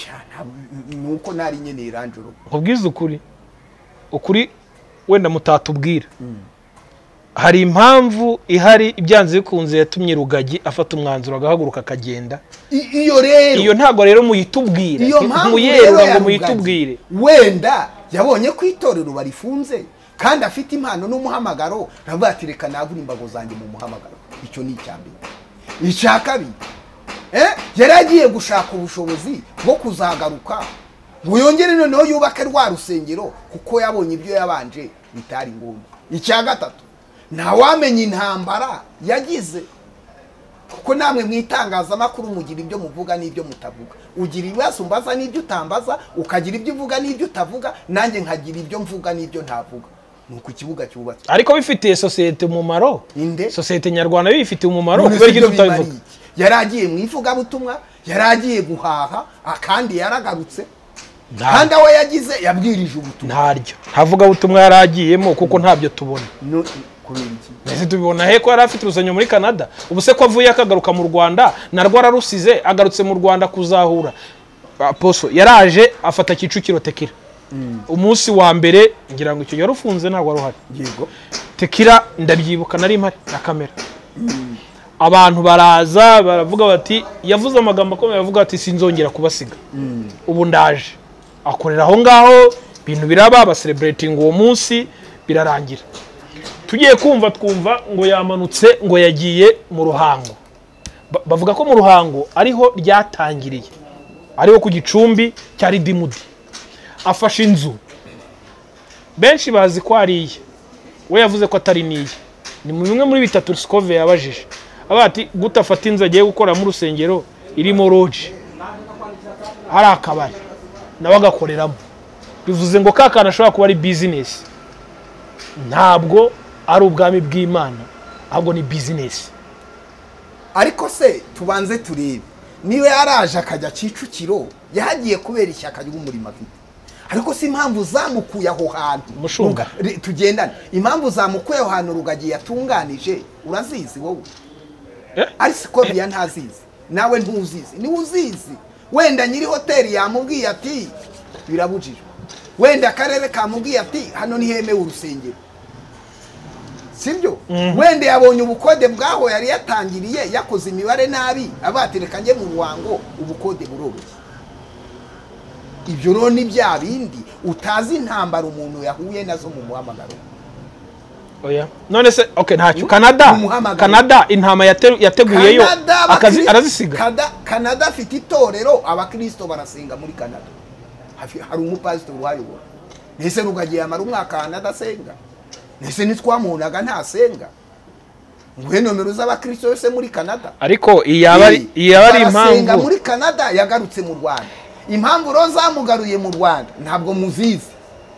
nuko nari nyene Ranjoro. Nkubwiza ukuri ukuri wenda mutatubwira hari impamvu ihari ibyanze bikunze yatumye Rugagi afata umwanzuro agahaguruka akagenda. Iyo rero iyo ntago rero muyitubwira muyerura ngo muyitubwire. Wenda yabonye kwitorero barifunze kandi afite impano n'umuhamagaro rabatireka nagura imbago zanjye mu muhamagaro. Icyo ni icyambere. Icakabi eh yaragiye gushaka ubushobozi bwo kuzagaruka ngo yongere noneho yubake rwa rusengero kuko yabonye ibyo yabanje bitari ngombwa. Icya gatatu nta wamenye intambara yagize kuko namwe mwitangaza makuru mugira ibyo muvuga n'ibyo mutavuga. Ugira ibibazo mbaza n'ibyo utambaza ukagira ibyo uvuga n'ibyo utavuga nanjye nkagira ibyo mvuga n'ibyo ntavuga. Nuko ikibuga cyubatse ariko bifitiye societe umumaro. Inde societe nyarwanda bifitiye umumaro kubera iki tutabivuga. Yaragiye mwivuga butumwa yaragiye guhaha akandi yaragarutse kandi aho yagize yabwirije ubutumwa. Ntaryo ntavuga butumwa yaragiyemo kuko ntabyo tubona. No kubera iki nese tubibona he ko yari afite urusanyo muri Canada ubuse ko avuye akagaruka mu Rwanda narwo ararusize agarutse mu Rwanda kuzahura. Aposo yaraje afata Kicukiro Tekira umunsi wa mbere ngira ngo icyo yarufunze ntabwo aruhari. Yego Tekira ndabyibuka nari mpari na kamera. Abantu baraza baravuga bati yavuze amagambo akomeye avuga ati sinzongera kubasiga. Ubu ndaje akorera aho ngaho bintu biraba ba celebrating uwo munsi birarangira. Tugiye kumva twumva ngo yamanutse ngo yagiye mu Ruhango. Bavuga ko mu Ruhango ariho ryatangiriye ariho ku Gicumbi cyari Dimudi afashe inzu benshi bazi ko ariye we yavuze ko atari niye. Ni mu bimwe muri bitatu Scove yabajije abati gutafata inzu agiye gukora mu rusengero irimo lodge hari akabari nawe agakoreramo. Bivuze ngo kakana ashobora kuba ari business ntabwo ari ubwami bw'Imana ahubwo ni business. Ariko se tubanze turebe niwe yaraje akajya Kicukiro yahagiye kubera ishyaka ry'umurimo afite. Ariko si impamvu zamukuye aho hantu mushunga tugendana impamvu zamukuye aho hantu Rugagi yatunganije urazizi wowe eh ariko bya ntazizi nawe ntuzizi ni uzizi. Wenda nyiri hoteli yamubwiye ati birabujijwe wenda akarere kamubwiye ati hano ni hemewe urusengero sibyo. Wenda yabonye ubukode bwaho yari yatangiriye yakoze imibare nabi abatereka nge mu Ruhango ubukode buroroshye. Ibyo rero ni bya bindi utazi intambara umuntu yahuye nazo mu muhamagaro. Oya none se okay ntacyo Canada Canada intama yateguyeyo akazi arazisiga. Canada Canada afite itorero abakristo barasenga muri Canada. Hari umupastor wayobora. Nese Rugagi yamara umwaka Canada senga. Nese nitwamunaga nta senga. Ngwe nomero z'abakristo yose muri Canada. Ariko iyabari iyabari impamvu muri Canada yagarutse mu Rwanda. Impamvu ro zamugaruye mu Rwanda ntabwo muzizi.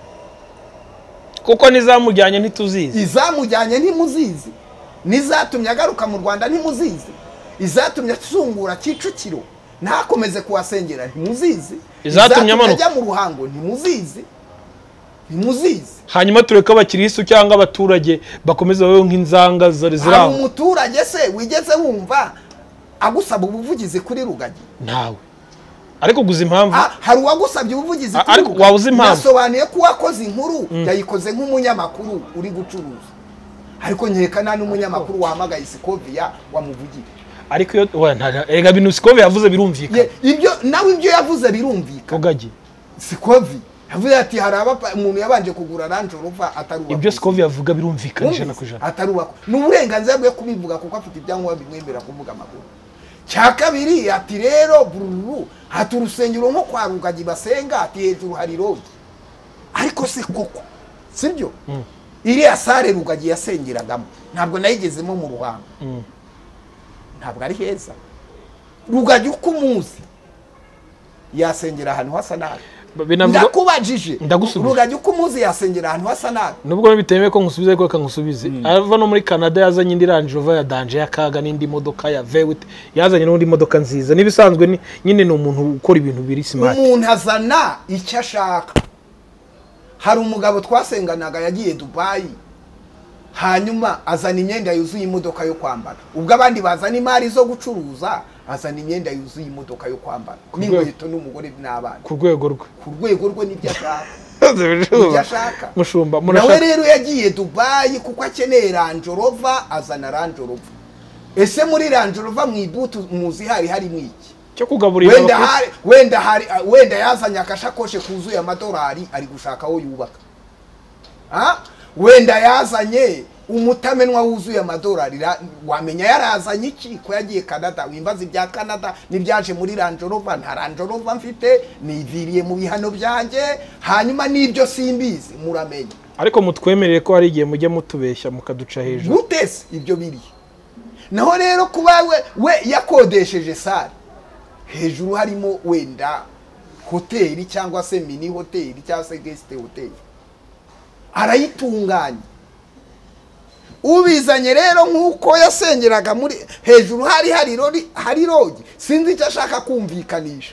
Kuko nizamujyanye ntituzizi. Izamujyanye ntimuzizi. Nizatumye agaruka mu Rwanda ntimuzizi. Izatumye asungura Kicukiro ntakomeze kuwasengera ntimuzizi. Izatumye amanuka mu Ruhango ntimuzizi. Ntimuzizi. Hanyuma tureka abakiristo cyangwa abaturage bakomeza bawe nk'inzanga zari ziraho. Umuturage se wigeze wumva agusaba ubuvugizi kuri Rugagi? Ntawe. Ariko guza impamvu hari uwagusabye ubuvugizi kuri ariko wawuze impamvu nasobanuye ko wakoze inkuru yayikoze nk'umunyamakuru uri gucuruza. Ariko nkekana n'umunyamakuru wahamagaye Scovia wamuvugiye. Ariko yo ega bintu Scovia yavuze birumvika. Ibyo nawe ibyo yavuze birumvika. Rugagi Scovia yavuze ati hari abapa umuntu yabanje kugura Ranjoro ataruba. Ibyo Scovia avuga birumvika ijana ku ijana. Ataruba. N'uburenganzira bwe kubivuga kuko afite ibyangombwa bimwemera kuvuga amakuru. Cyakabiri ati rero bururu hatu urusengero nko kwa Rugagi basenga ati hejuru hari road. Ariko se koko sibyo mm. Iri asare Rugagi yasengeragamo ntabwo nayigezemo mu Ruhango. Mm. Ntabwo ari heza. Rugagi uko umuzi yasengera ahantu hasa nabi. Ndakubajije Rugagi uko umuzi yasengera ahantu hasa nabi. Nubwo bitemewe ko ngusubize ko kangusubize. Mm. Ava no muri Canada yazanye indi Range Rover ya Danger yakaga n'indi modoka ya Vewit yazanye n'indi modoka nziza. Nibisanzwe nyine ni umuntu ukora ibintu biri smart. Umuntu azana icyo ashaka. Hari umugabo twasenganaga yagiye Dubai. hanyuma azana imyenda yuzuye imodoka yo kwambara ubwo abandi bazana imari zo gucuruza azana imyenda yuzuye imodoka yo kwambara n'inkweto n'umugore n'abana ku rwego rwe ku rwego rwe n'ibyo ashaka n'ibyo ashaka mushumba nawe rero yagiye Dubai kuko akeneye Range Rover azana Range Rover ese muri Range Rover mu idutu muzi hari hari mwiki cyo kugaburira wenda hari wenda hari wenda yazanye akashakoshe kuzuye amadolari ari gushaka aho yubaka ha wenda yazanye umutamenwa wuzuye amadolari wamenya yarazanye iki ko yagiye Canada wimbaza ibya Canada nibyaje muri Range Rover nta Range Rover mfite niviriye mu bihano byanjye hanyuma nibyo simbizi muramenye ariko mutwemerere ko hari igihe mujye mutubeshya mukaduca hejuru gutese ibyo biri naho rero kuba we, we yakodesheje sale hejuru harimo wenda hoteli cyangwa se mini hoteli cyangwa se guest hotel arayitunganya ubizanye rero nkuko yasengeraga muri hejuru hari hari rori hari rogi sinzi icyo ashaka kumvikanisha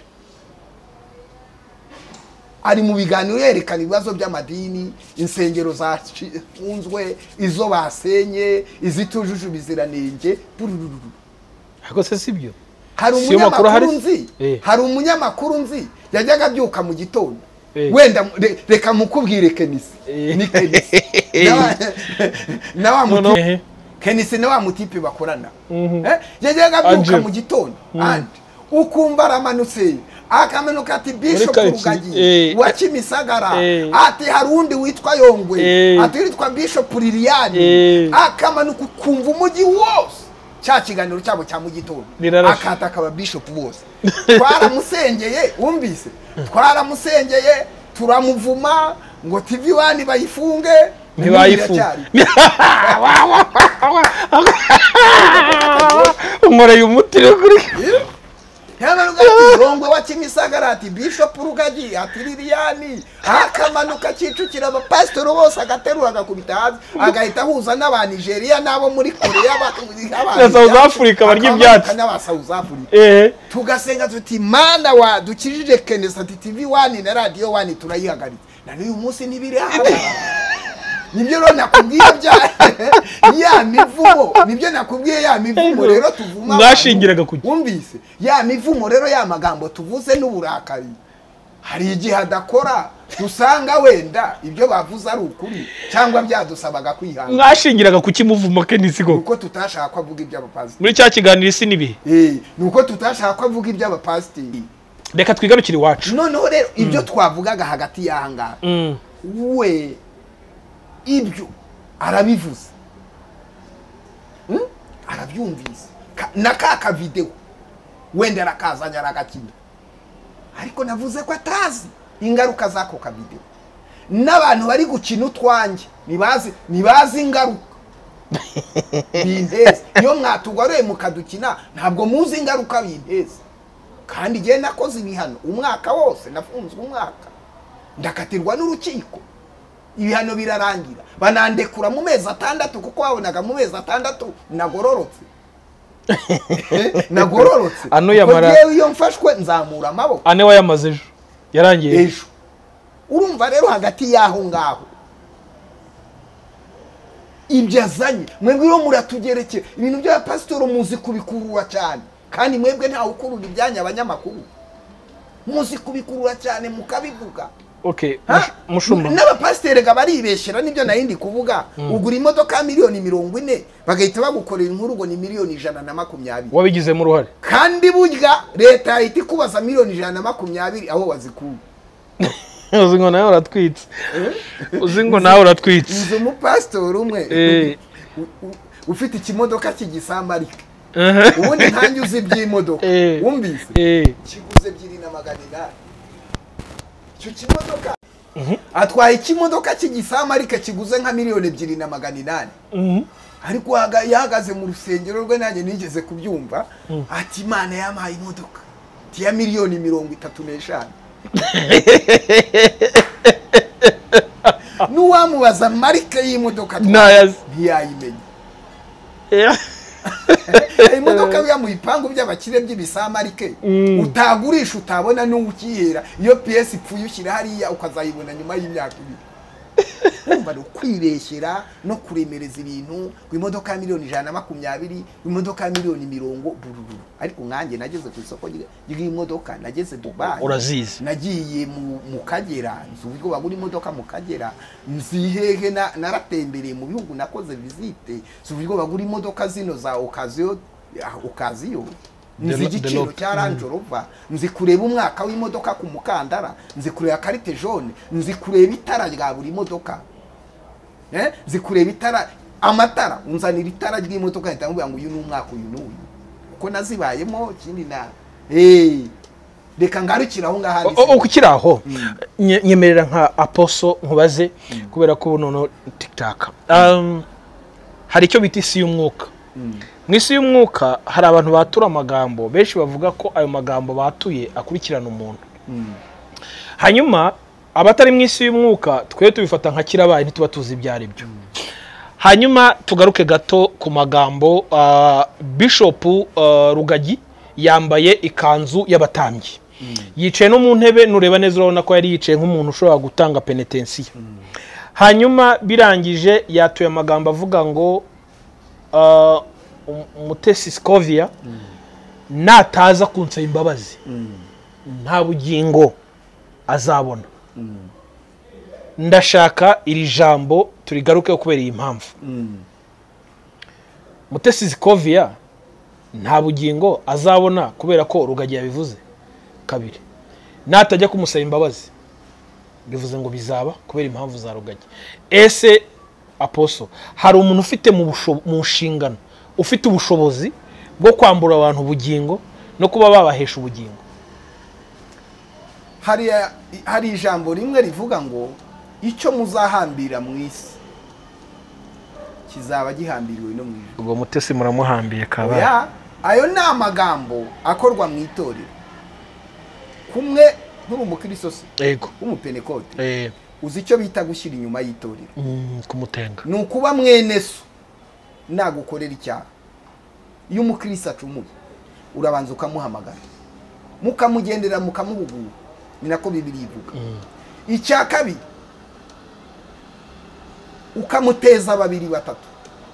ari mu biganiro yerekana ibibazo by'amadini insengero zafunzwe izo basenye izitujuje biziranenge ariko se sibyo hari umunyamakuru nzi hari umunyamakuru nzi yajyaga byuka mu gitondo wenda reka mukubwire Kenisi ni Kenisi na wa mutipe Kenisi na wa mutipe bakorana eh yajyaga byuka mu gitondo and ukumva ramanutse akamenuka ati Bishop Rugagi wa Kimisagara ati harundi witwa Yongwe ati witwa Bishop Liliane akamanuka kumva umugi wose cya kiganiro cyabo cya mu gitondo akata akaba Bishop bose twaramusengeye wumvise twaramusengeye turamuvuma ngo T V one bayifunge ntibayifunge umureye umutire kuri Yamanuka Yongwe wa Kimisagara ati Bishop Rugagi ati Liliane akamanuka Kicukira abapastor bose agaterura agakubita hazi agahita huza n'aba Nigeria nabo muri Korea na South Africa barya ibyatsi n'aba South Africa eh tugasenga tuti mana wa dukijije Kenesa ati T V one na Radio one turayihagaritse na n'uyu munsi nibiri haba nibyo rero nakubwiye bya ya mivumo nibyo nakubwiye ya mivumo rero tuvuma mwashingiraga kuki wumvise ya mivumo rero ya magambo tuvuze n'uburakari hari igihe adakora dusanga wenda ibyo bavuze ari ukuri cyangwa byadusabaga kwihanga mwashingiraga kuki muvumo Kenisi go uko tutashaka kwavuga iby'abapasiteri muri cya kiganiro isi nibihe eh nuko tutashaka kwavuga iby'abapasiteri reka twigarukire iwacu noneho rero ibyo twavugaga hagati y'ahanga we ibyo arabivuze hmm? arabyumvise na kaka video wenda arakazanya aragakina ariko navuze ko atazi ingaruka zako ka video n'abantu bari gukina utwanjye nibazi nibazi ingaruka binteze iyo mwatugwaruye mukadukina ntabwo muzi ingaruka binteze kandi igihe nakoze ibihano umwaka wose nafunzwe umwaka ndakatirwa n'urukiko ibihano birarangira banandekura mu mezi atandatu kuko wabonaga mu mezi atandatu nagororotse nagororotse ano yamara yewe iyo mfashwe nzamura amaboko ane wayamaze ejo yarangiye ejo urumva rero hagati yaho ngaho ibyo azanye mwebwe rero muratugerekeye ibintu bya pastor muzi kubikurura cyane kandi mwebwe nta ukurura ibyanya abanyamakuru muzi kubikurura cyane mukabivuga okay mushumba n'abapasiteri ga baribeshera nibyo nayindi kuvuga ugura imodoka miliyoni mirongo ine bagahita bagukorera inkuru ngo ni miliyoni ijana na makumyabiri wabigize mu ruhare kandi burya leta yahita ikubaza miliyoni ijana na makumyabiri aho wazikuye uzi ngo nawe uratwitse uzi ngo nawe uratwitse uzi umupastori umwe ufite ikimodoka cy'igisambarike ubundi ntange uzi iby'imodoka wumvise kiguze ebyiri na magana inani icyo kimodoka atwaye ikimodoka cy'igisamarike kiguze nka miliyoni ebyiri na magana inani ariko yahagaze mu rusengero rwe nanjye nigeze kubyumva ati Imana yampaye imodoka ya miliyoni mirongo itatu n'eshanu nuwamubaza marike y'imodoka ntiyayimenya imodoka biya mu bipangu by'abakire by'ibisamarike utagurisha utabona n'ukihera iyo P S ipfuye ushyira hariya ukazayibona nyuma y'imyaka ibiri kumva no kwibeshyera no kuremereza ibintu imodoka ya miliyoni ijana na makumyabiri imodoka ya miliyoni mirongo bururu ariko nkanjye nageze ku isoko ry'imodoka nageze Dubai urazizi nagiye mu mu Kagera nzubwo bagura imodoka mu Kagera nzihehe naratembereye mu bihugu nakoze visite zubwo bagura imodoka zino za occasion occasion nzi igiciro cya Range Rover nzi kureba umwaka w'imodoka ku mukandara nzi kureba carte jaune nzi kureba itara rya buri modoka eh nzi kureba itara amatara unzanira itara ry'imodoka ntamubwira ngo uyu ni umwaka uyu n'uyu uko nazibayemo kindi na eh reka ngarukira aho ngahandi ukukira aho nyemerera nka Apostle nkubaze kubera ko nono TikTok um hari icyo bita isi y'umwuka mwisi y'umwuka hari abantu batura amagambo benshi bavuga ko ayo magambo batuye akurikirana umuntu hanyuma abatari mwisi y'umwuka twe tubifata nka kirabaye ntituba tuzi ibyari byo hanyuma tugaruke gato ku magambo uh, Bishop uh, Rugagi yambaye ikanzu y'abatambyi yicaye no mu ntebe nureba neza urabona ko yari yicaye nk'umuntu ushobora gutanga penitensiya hanyuma birangije yatuye amagambo avuga ngo uh, Mutesi Scovia nataza kunsaba imbabazi nta bugingo azabona ndashaka iri jambo turigaruke kubera iyi mpamvu Mutesi Scovia nta bugingo azabona kubera ko Rugagi yabivuze kabiri natajya kumusaba imbabazi bivuze ngo bizaba kubera impamvu za Rugagi ese Apostle hari umuntu ufite mu mu nshingano ufite ubushobozi bwo kwambura abantu ubugingo no kuba babahesha ubugingo hari hari ijambo rimwe rivuga ngo icyo muzahambira mu isi kizaba gihambiriwe no mu ijuru ubwo Mutesi muramuhambiye kaba ya ayo ni amagambo akorwa mu itorero kumwe nk'umukristo se yego umupenekote eh uzi icyo bita gushyira inyuma y'itorero mm, kumutenga ni ukuba mwene so nagukorera icyaha iyo umukristo acumuye urabanza ukamuhamagara mukamugendera mukamuhugura ni nako Bibiliya ivuga mm. icya kabiri ukamuteza babiri batatu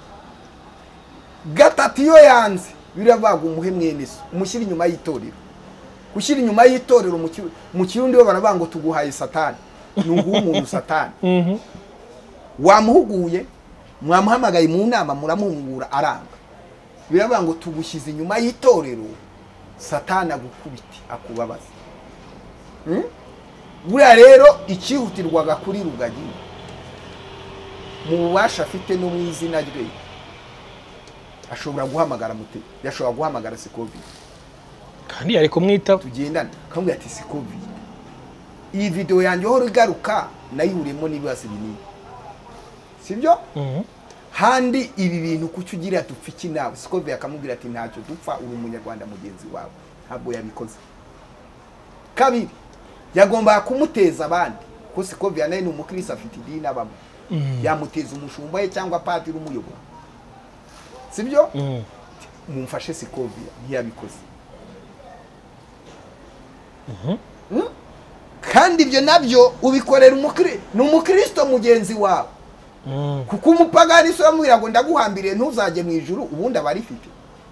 gatatu iyo yanze birabaga umuhe mwene so umushyira inyuma y'itorero gushyira inyuma y'itorero mu kirundi bo barabango tuguhaye satani nungu umuntu satani mhm wamuhuguye mwamuhamagaye mu nama muramuhungura aranga birabango tugushyize inyuma y'itorero satani agukubiti akubabaza hmm? buriya rero ikihutirwaga kuri Rugagi mu bubasha afite no mu izina rye ashobora guhamagara mute yashobora guhamagara Scovia kandi yari kumwita tugendana kamwe ati Scovia iyi video yanjye ho rigaruka nayihuremo n'ibibazo binini sibyo mhm handi ibi bintu kucyugira dupfiki nawe Scovia akamubwira ati ntacyo dupfa uri umunyarwanda mugenzi wawe ntabwo yabikoze kabiri yagomba kumuteza abandi ko Scovia naye ni umukristo afite idini abamo mm. yamuteza umushumba ye cyangwa padiri umuyobora sibyo mm. mumfashe Scovia ntiyabikoze mhm mm? kandi ibyo nabyo ubikorera umukristo ni umukristo mugenzi wawe mm. kuko umupagani so yamubwira ngo ndaguhambiriye ntuzajye mu ijuru ubundi abarifite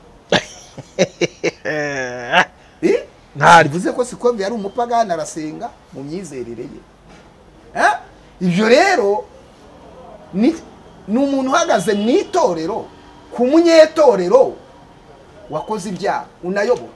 eh nta bivuze ko Scovia ari umupagani arasenga mu myizerere ye eh ibyo rero ni n'umuntu uhagaze mu itorero ku munyetorero wakoze ibyaha unayobora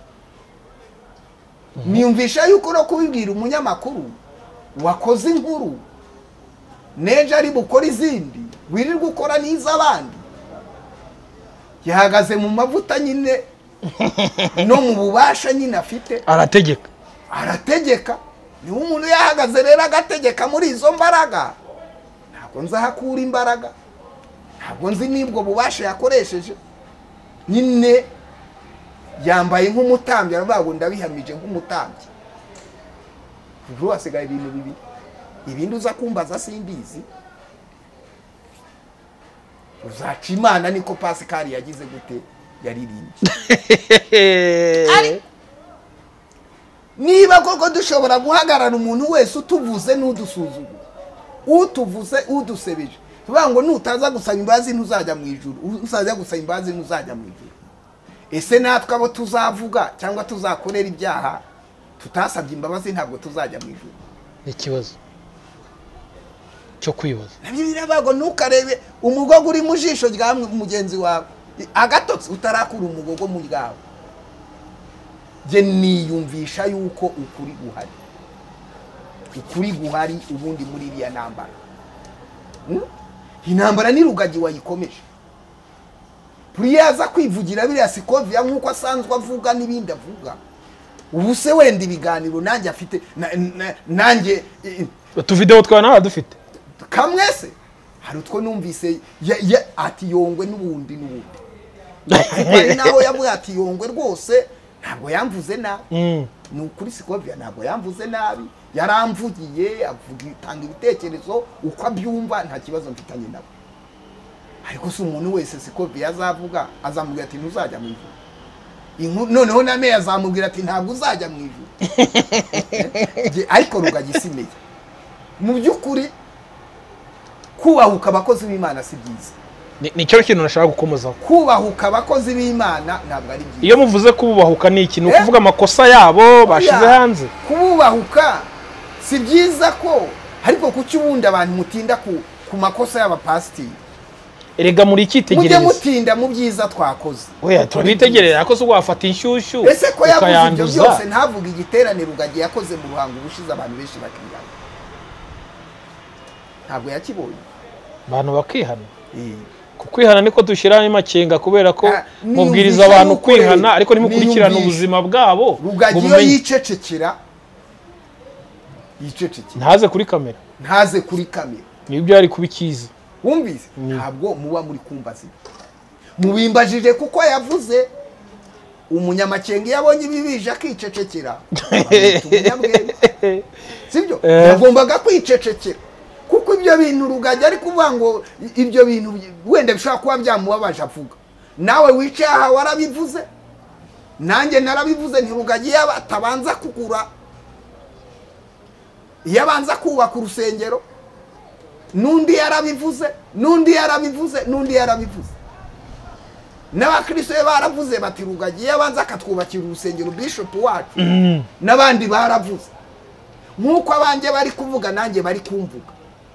niyumvisha yuko no kubibwira umunyamakuru wakoze inkuru neje ari bukora izindi wirirwa ukora n'iz'abandi yahagaze mu mavuta nyine no mu bubasha nyine afite arategeka arategeka ni umuntu yahagaze rero agategeka muri izo mbaraga ntabwo nzahakura imbaraga ntabwo nzi nibwo bubasha yakoresheje nyine yambaye nk'umutambyi aravuga ndabihamije nk'umutambyi ubwo wasigaye ibintu bibi ibindi uza kumbaza simbizi uzaca Imana niko Pascal yagize gute yaririmbye niba koko dushobora guhagarara umuntu wese utuvuze n'udusuzugura utuvuze udusebeje tuvuga ngo nutaza gusaba imbazi ntuzajya mu ijuru uzajya gusaba imbazi ntuzajya mu ijuru ese natwe abo tuzavuga cyangwa tuzakorera ibyaha tutasabye imbabazi ntabwo tuzajya mu ijuru ikibazo cyo kwibaza nabyo birabago ntukarebe umugogo uri mu jisho rya mugenzi wawe agatotsi utarakura umugogo mu ryawe je niyumvisha yuko ukuri guhari ukuri guhari ubundi muri iriya ntambara hmm? intambara ni Rugagi wayikomeje Puriyaza kwivugira biriya Sikovia nkuko asanzwe avuga n'ibindi avuga ubu se wenda ibiganiro nanjye afite nanjye tu video twa nawe dufite kamwe se hari utwo numvise ati yongwe n'ubundi n'ubundi ari naho yavuye ati yongwe rwose ntabwo yamvuze nabi ni ukuri Sikovia ntabwo yamvuze nabi yaramvugiye avuga itanga ibitekerezo uko abyumva nta kibazo mfitanye nawe ariko se umuntu wese Sikovia azavuga azamubwira ati ntuzajya mu ijuru noneho na meya azamubwira ati ntabwo uzajya mu ijuru ariko Rugagi simeye mu by'ukuri kubahuka abakozi b'Imana si byiza nicyo kintu nashaka gukomozaho kubahuka abakozi b'Imana ntabwo ari byiza iyo muvuze kububahuka ni iki no kuvuga amakosa yabo bashize hanze kububahuka si byiza ko ariko kuki ubundi abantu mutinda ku ku makosa y'abapasiteri erega muri cyitegereza mujye mutinda mu byiza twakoze oya turabitegerera yakoze ugwafata inshyushyu ese ko yavuze ibyo byose ntavuga igiterane Rugagi yakoze mu ruhango ubushize abantu benshi bakirana ntabwo yakibonye abantu bakihana kukwihana niko dushiramo makenga kubera ko mubwiriza abantu kwihana ariko nimukurikirana ubuzima bwabo Rugagi yo yicecekera yicecekera ntaze kuri kamera ntaze kuri kamera nibyo ari kubikiza wumvise ntabwo muba muri kumbaza mubimbajije kuko yavuze umunyamakenga yabonye ibibije akicecekera sibyo yagombaga kwicecekera kuko ibyo bintu Rugagi ari kuvuga ngo ibyo bintu wenda bishaka kuba byamubabaje avuga nawe wicaye aha warabivuze nanjye narabivuze nti Rugagi yabatabanza kugura yabanza kubaka urusengero nundi yarabivuze nundi yarabivuze nundi yarabivuze n'abakristo baravuze bati Rugagi yabanza akatwubakira urusengero bishop wacu n'abandi baravuze nkuko abanje bari kuvuga nanjye bari kumvuga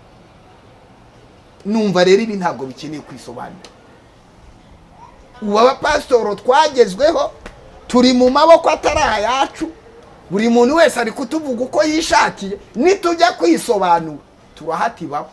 numva rero ibi ntabwo bikeneye kwisobanura ubu abapasitoro twagezweho turi mu maboko atari ayacu buri muntu wese ari kutuvuga uko yishakiye nitujya kwisobanura turahatibaho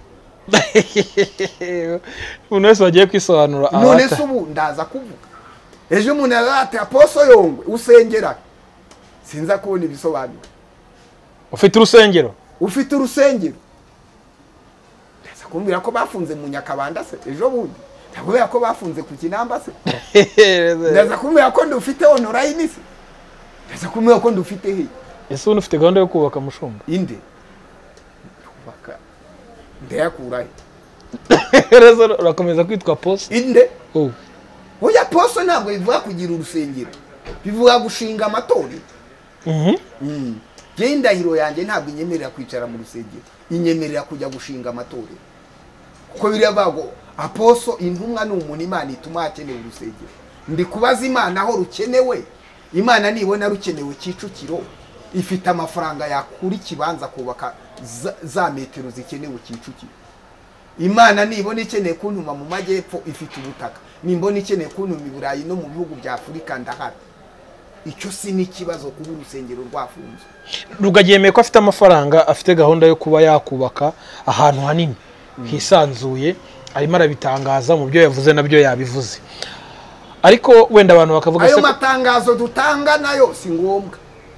umuntu wese wagiye kwisobanura none se ubu ndaza kuvuga ejo umuntu yazati Apostle Yongwe usengera sinza kubona ibisobanuro ufite urusengero ufite urusengero ndaza kumbwira ko bafunze mu Nyakabanda se ejo bundi ndabwira ko bafunze ku Kinamba se ndaza kumbwira ko ndufite online se ndaza kumbwira ko ndufite he ese ubu ufite gahunda yo kubaka Mushumba inde kubaka ndayakurahe rezo urakomeza kwitwa Apostle inde oh oya Apostle ntabwo bivuga kugira urusengero bivuga gushinga amatori mhm mm je indahiro yanjye ntabwo inyemerera kwicara mu rusengero inyemerera kujya gushinga amatori kuko biriya bago Apostle intumwa ni umuntu Imana ituma akeneye urusengero ndi kubaza Imana aho rukenewe Imana nibona rukenewe Kicukiro ifite amafaranga yakuri kibanza kubaka za, za metero zikenewe Kicukiro Imana nibona ikeneye kuntuma mu majyepfo ifite ubutaka nimbona ikeneye kuntuma i Burayi no mu bihugu bya Afurika ndahari icyo si n'ikibazo kuba urusengero rwafunze Rugagi yemeye ko afite amafaranga afite gahunda yo kuba yakubaka ahantu hanini hisanzuye arimo arabitangaza mu byo yavuze nabyo yabivuze ariko wenda abantu bakavuga ayo matangazo dutanga nayo si ngombwa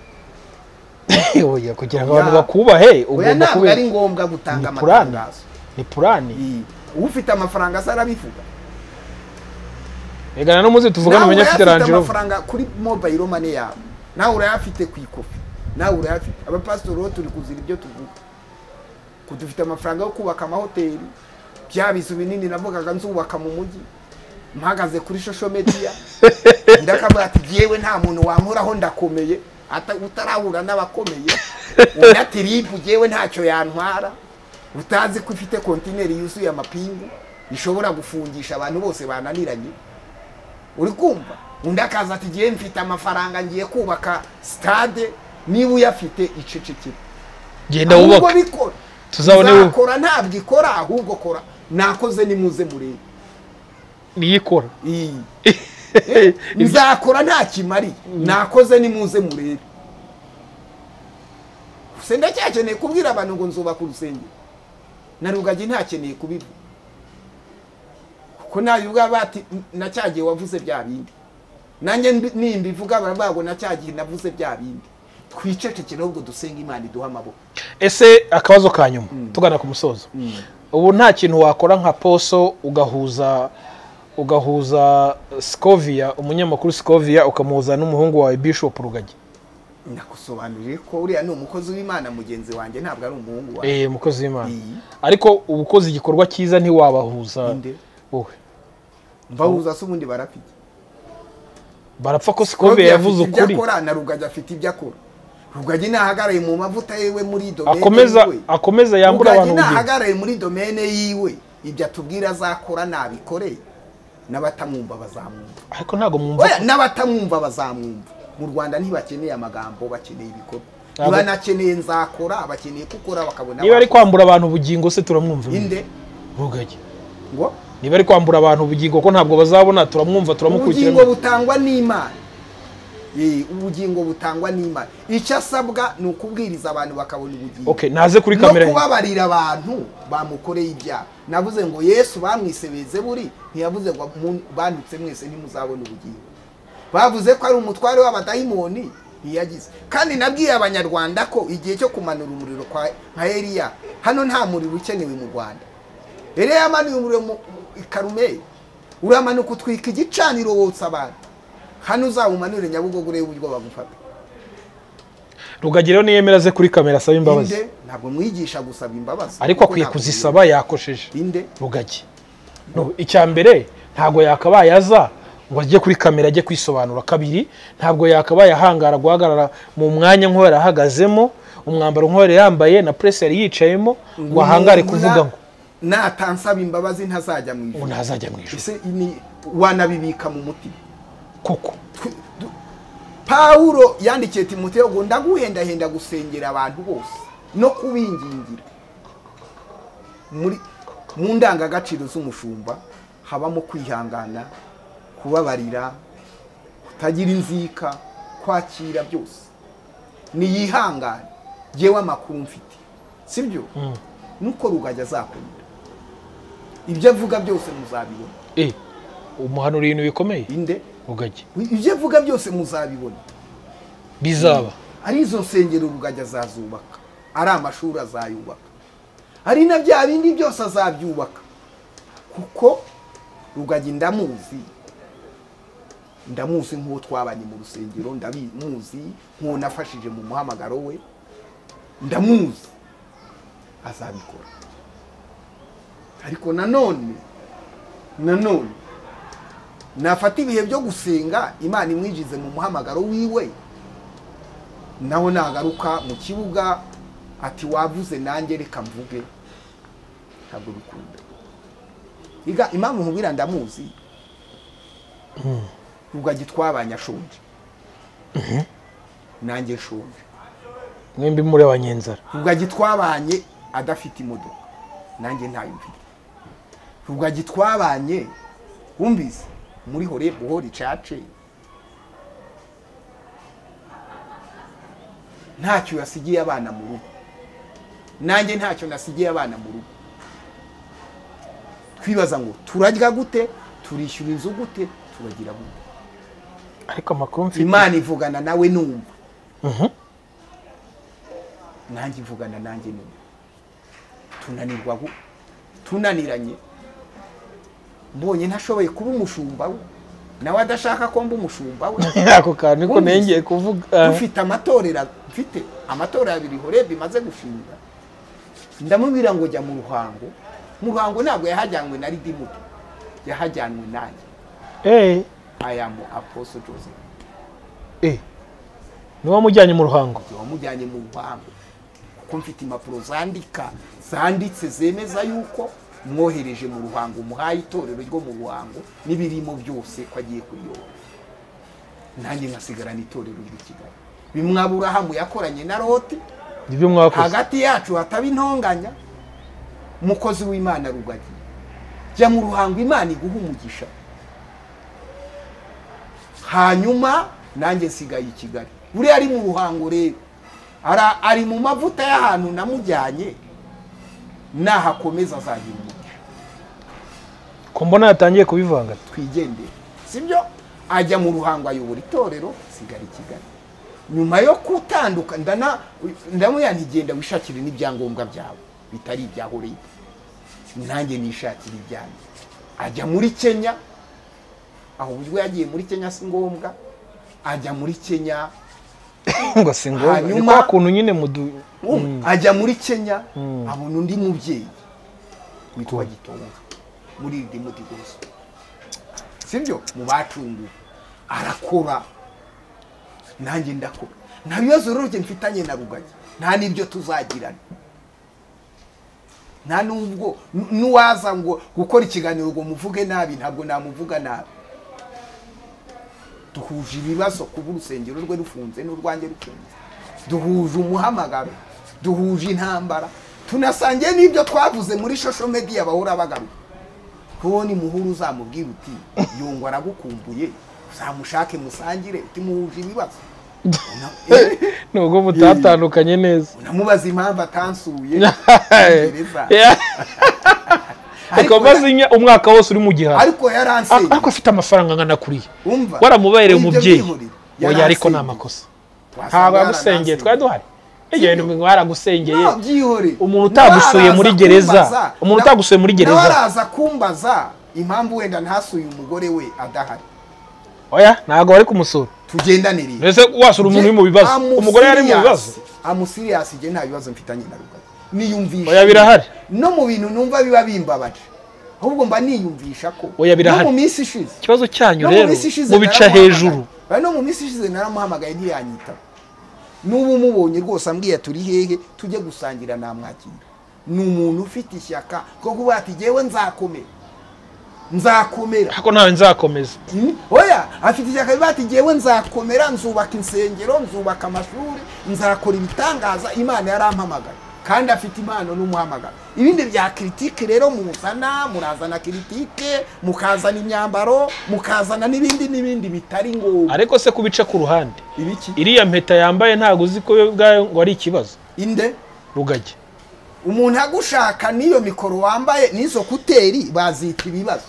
oya kugira ngo abantu bakubahe ugomba kuba ari ngombwa gutanga amatangazo ni purani ufite amafaranga zarabivuga egana no muzi tuvugana umenya afite Range Rover amafaranga kuri mobile money yawe nawe urayafite ku ikofi nawe urayafite abapastor ro turi kuzira ibyo tuvuga ko dufite amafaranga yo kubaka amahoteli byabizu binini navugaga nzubaka mu mujyi mpagaze kuri social media ndakavuga ati yewe nta muntu wankuraho ndakomeye ata utarahura n'abakomeye unatiribu yewe ntacyo yantwara utazi ko ifite kontineri yuzuye amapingu ishobora gufungisha abantu bose bananiranye. Uri kumva? Undi akaza ati giye mfite amafaranga ngiye kubaka stade, niba uyafite icecekere genda wubaka tuzabone ukora ntabwo ikora ahubwo kora nakoze nimuze murebe niyikora nzakora nta kimari nakoze nimuze murebe. Se ndacyakeneye kubwira abantu ngo nzubaka urusengero na Rugagi ntakeneye kubivuga kuko nabivuga bati nacyagiye wavuze bya bindi nanjye nimbivuga baravuga nacyagiye navuze bya bindi. Twicecekere ahubwo dusenga Imana iduha amaboko. Ese akabazo kanyuma mm. tugana ku musozo mm. ubu nta kintu wakora nka Poso ugahuza ugahuza Scovia umunyamakuru Scovia ukamuhuza n'umuhungu wawe Bishop Rugagi? Nakusobanurire ko uriya ni umukozi w'Imana mugenzi wanjye ntabwo ari umuhungu wawe. Eh umukozi w'Imana. Ariko ubukozi igikorwa cyiza ntiwabahuza wowe. Mbahuza se ubundi barapfike. Barapfa ko Scovia yavuze ukuri. Akora na Rugagi afite ibyo akora. Rugagi nahagaraye mu mavuta yewe muri domaine. Akomeza akomeza yambura abantu ubugingo. Rugagi nahagaraye muri domaine yiwe ibyo atubwira azakora nabikoreye. N'abatamwumva bazamwumva. Ariko ntago mwumva. Oya n'abatamwumva bazamwumva. Mu Rwanda ntibakeneye amagambo bakeneye ibikorwa. Niba nakeneye nzakora abakeneye gukora bakabona. Niba ari kwambura abantu ubugingo se turamwumva. Inde Rugagi. Ngo niba ari kwambura abantu ubugingo ko ntabwo bazabona turamwumva turamukurikira. Ubugingo butangwa n'Imana. Ye ubugingo butangwa n'Imana. Icyo asabwa ni ukubwiriza abantu bakabona ubugingo. Okay naze kuri kamera. No kubabarira abantu bamukoreye ibyaha. Navuze ngo Yesu bamwisebeze buri ntiyavuze ngo banditse mwese ntimuzabona ubugingo. Bavuze ko ari umutware w'abadayimoni ntiyagize. Kandi nabwiye abanyarwanda ko igihe cyo kumanura umuriro kwa nka Eliya hano nta muriro ukenewe mu Rwanda. Eliya yamanuye umuriro mu Karumeli uramanuka utwika igicaniro wotsa abantu. Hano uzawumanure Nyabugogo urebe uburyo bagufata. Rugagi rero niyemera ze kuri kamera asaba imbabazi. Inde ntabwo mwigisha gusaba imbabazi. Ariko akwiye kuzisaba yakosheje. Inde Rugagi. No icya mbere ntago yakabaye aza ngo ajye kuri kamera ajye kwisobanura. Kabiri ntabwo yakabaye ahangara guhagarara mu mwanya nko yarahagazemo umwambaro nko yambaye na press yari yicayemo ngo ahangare kuvuga ngo natansaba imbabazi ntazajya mu ijuru. Ntazajya mu ijuru. Ese ini wanabibika mu mutima koko. Paulo yandikiye Timoteyo ngo ndaguhenda henda gusengera abantu bose no kubingingira muri mu ndangagaciro z'umushumba habamo kwihangana, kubabarira, kutagira inzika, kwakira byose. Ni yihangana jewe amakuru mfite sibyo mm. nuko Rugagi azakomera ibyo avuga byose muzabibona. Eh umuhanura ibintu bikomeye inde Rugagi ibyo avuga byose muzabibona bizaba. Ari izo nsengero Rugagi azazubaka, ari amashuri azayubaka, ari na bya bindi byose azabyubaka kuko Rugagi ndamuzi ndamuzi nk'uwo twabanye mu rusengero, ndabimuzi nk'uwo nafashije mu muhamagaro we, ndamuzi azabikora. Ariko nanone nanone nafata ibihe byo gusenga Imana imwijize mu muhamagaro wiwe, naho nagaruka mu kibuga ati wavuze nanjye reka mvuge, ntabwo bikunda. Iga impamvu nkubwira ndamuzi mm. Rugagi twabanye ashonje mhm nanjye shonje mwembi muri abanyenzara. Rugagi twabanye adafite imodoka nanjye ntayo mfite. Rugagi twabanye wumvise muri hore buhori cace ntacyo yasigiye abana mu rugo, nanjye ntacyo nasigiye abana mu rugo. Twibaza ngo turarya gute, turishyura inzu gute, turagira gute. Ariko amakuru mfite Imana ivugana nawe numva mhm nanjye ivugana nanjye numva. Tunanirwa tunaniranye mbonye ntashoboye kuba umushumba we nawe adashaka ko mba umushumba we. Ako kantu niko nengeye kuvuga. Ufite amatorera mfite amatorera abiri hore bimaze gushinga. Ndamubwira ngo jya mu ruhango. Mu ruhango ntabwo yahajyanwe na Ridimu, yahajyanwe nanjye. Eh I am Apostle Joseph. Eh niwe mujyanye mu ruhango. Niwe mujyanye mu ruhango kuko mfite impapuro zandika zanditse zemeza yuko mwohereje mu ruhango muhaye itorero ryo mu ruhango n'ibirimo byose ko agiye kuyobora nanjye nkasigarana itorero ry'i Kigali bimwe Aburahamu yakoranye na Loti nibyo mwakoze hagati yacu hataba intonganya umukozi w'Imana Rugagi jya mu ruhango Imana iguha umugisha hanyuma nanjye nsigaye i Kigali uri ari mu ruhango rero ara ari mu mavuta y'ahantu namujyanye nahakomeza azagira umugisha ko mbona yatangiye kubivanga twigendere sibyo ajya mu ruhango ayobora itorero sigara i Kigali nyuma yo kutanduka ndana ndamuya ntigenda wishakire n'ibyangombwa byawe bitari ibyaho leta nanjye nishakira ibyanjye ajya muri Kenya aho ubwo yagiye muri Kenya si ngombwa ajya muri Kenya ngo si ngombwa ni kwa kuntu nyine mudu ajya muri Kenya abona undi mubyeyi witwa Gitonga muri Redeemed Gospel sibyo mu bacungu arakora nanjye ndakora nta bibazo rero mfitanye na Rugagi nta nibyo tuzagirana nta nubwo nuwaza ngo gukora ikiganiro ngo muvuge nabi ntabwo namuvuga nabi duhuje ibibazo kuba urusengero rwe rufunze n'urwanjye rufunze duhuje umuhamagaro duhuje intambara tunasangiye n'ibyo twavuze muri social media bahora bagaruka kubona imuhuru uzamubwira uti yongwa aragukumbuye uzamushake musangire uti muhuje ibibazo nubwo mutatandukanye neza unamubaza impamvu atansuye ariko bazinya umwaka wose uri mu gihaha ariko yaransenye ariko afite amafaranga ngana kuriye waramubereye umubyeyi oya ariko nta makosa ntabwo yagusengeye twari duhari igihe waragusengeye umuntu utagusuye muri gereza umuntu utagusuye muri gereza waraza kumbaza impamvu wenda ntasuye umugore we adahari oya ntabwo bari kumusura tugendaniriye mbese wasura umuntu uri mu bibazo umugore yari mu bibazo amusirias ije nta bibazo mfitanye na Rugagi niyumvisha oya birahari no mu bintu numva biba bimbabaje ahubwo mba niyumvisha ko oya birahari no mu minsi ishize ikibazo cyanyu rero mu bica hejuru no mu minsi ishize naramuhamagaye ntiyanyita n'ubu mubonye rwose ambwiye turi hehe tujye gusangira namwakira ni umuntu ufite ishyaka ko kuba ati jewe nzakomera nzakomera hako nawe nzakomeza oya afite ishyaka bati jewe nzakomera nzubaka insengero nzubaka amashuri nzakora ibitangaza Imana yarampamagaye kandi afite impano n'umuhamagaro ibindi bya critique rero muzana murazana critique mukazana imyambaro mukazana n'ibindi n'ibindi bitari ngo ariko se kubica ku ruhande ibiki iriya mpeta yambaye ntago uzi ko ngo ari ikibazo inde Rugagi umuntu agushaka niyo mikoro wambaye nizo kuteri bazita ibibazo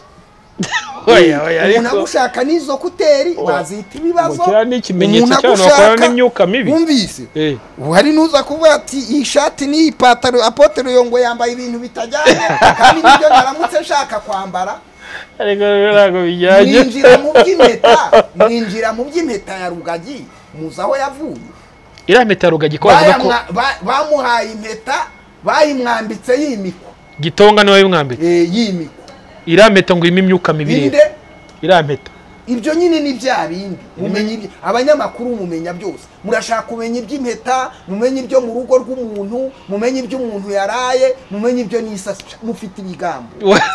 oya oya ariko umuntu agushaka nizo kuteri bazita ibibazo cyane n'ikimenyetso cyane bakora n'imyuka mibi umvise eh uhari nuza kuvuga ati ishati ni ipataro Apotre Yongo yambaye ibintu bitajyanye kandi nibyo naramutse nshaka kwambara ariko ntago bijyanye mwinjira mu by'impeta mwinjira mu by'impeta ya Rugagi muzaho yavuye iriya mpeta ya Rugagi ko bavuga ko bamuhaye impeta bayimwambitse yimiko Gitonga niwe yimwambitse eh yimiko iriya mpeta ngo irimo imyuka mibi inde iriya mpeta ibyo nyine ni bya bindi mumenye abanyamakuru mumenya byose murashaka kumenya iby'impeta mumenye ibyo mu rugo rw'umuntu mumenye ibyo umuntu yaraye mumenye ibyo nisasa mufite ibigambo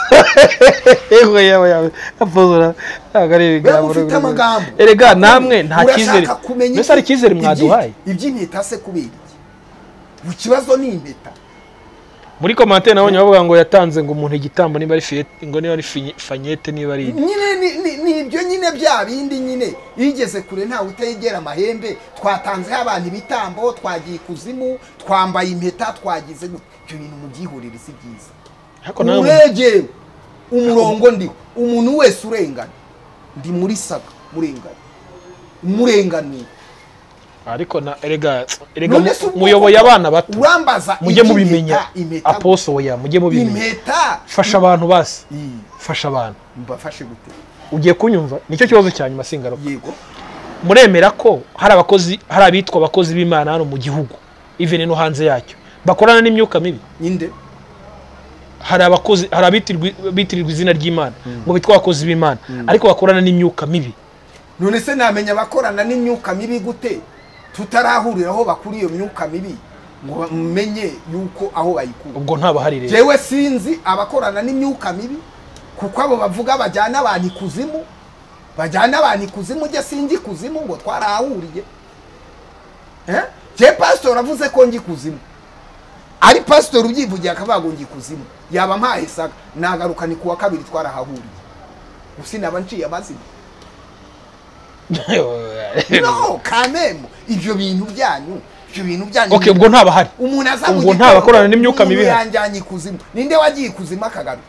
ego yawe yawe apozora agari ibigambo mufite amagambo erega namwe nta kizere mbese ari kizere mwaduhaye iby'impeta se kubera iki ikibazo ni impeta muri commentaire nabonye bavuga ngo yatanze ngo umuntu igitambo niba ari fiyete ngo niba ari fanyete niba ari nyine ni ibyo nyine bya bindi nyine yigeze kure nta utegera amahembe twatanze abantu ibitambo twagiye kuzimu twambaye impeta twagize ibyo bintu mu byihurire si byiza hako nawe urege umurongo ndi umuntu wese urengana ndi muri saga murengana murengani ariko na erega erega muyoboye abana bato urambaza mujye mubimenya aposo oya mujye mubimenya impeta fasha abantu basi fasha abantu mbafashe gute ugiye kunyumva nicyo kibazo cyane masingaro yego muremera ko hari abakozi hari abitwa abakozi b'Imana hano mu gihugu even no hanze yacyo bakorana n'imyuka mibi inde hari abakozi hari abitirwa bitirirwa izina ry'Imana ngo bitwa abakozi b'Imana ariko bakorana n'imyuka mibi none se namenya bakorana n'imyuka mibi gute tutarahuriraho bakuri iyo myuka mibi ngo mumenye yuko aho bayikura. ubwo ntabahari rero jewe sinzi abakorana n'imyuka mibi kuko abo bavuga bajyana abantu ikuzimu bajyana abantu ikuzimu je sinzi kuzimu ngo twarahuriye. Eh? Je pastor avuze ko ngi kuzimu. Ari pastor ubyivugiye akavuga ngi kuzimu. Yaba mpaye saga nagaruka ni kuwa kabiri twarahahuriye. Usina banciye amazina. No, kamemo ivyo bintu byanyu, ivyo bintu byanyu. Okay, ubwo ntabahari. Umuntu azamuye. Ubwo ntabakorana n'imyuka mibi. Yanjanye ikuzimu. Ninde wagiye ikuzimu akagaruka?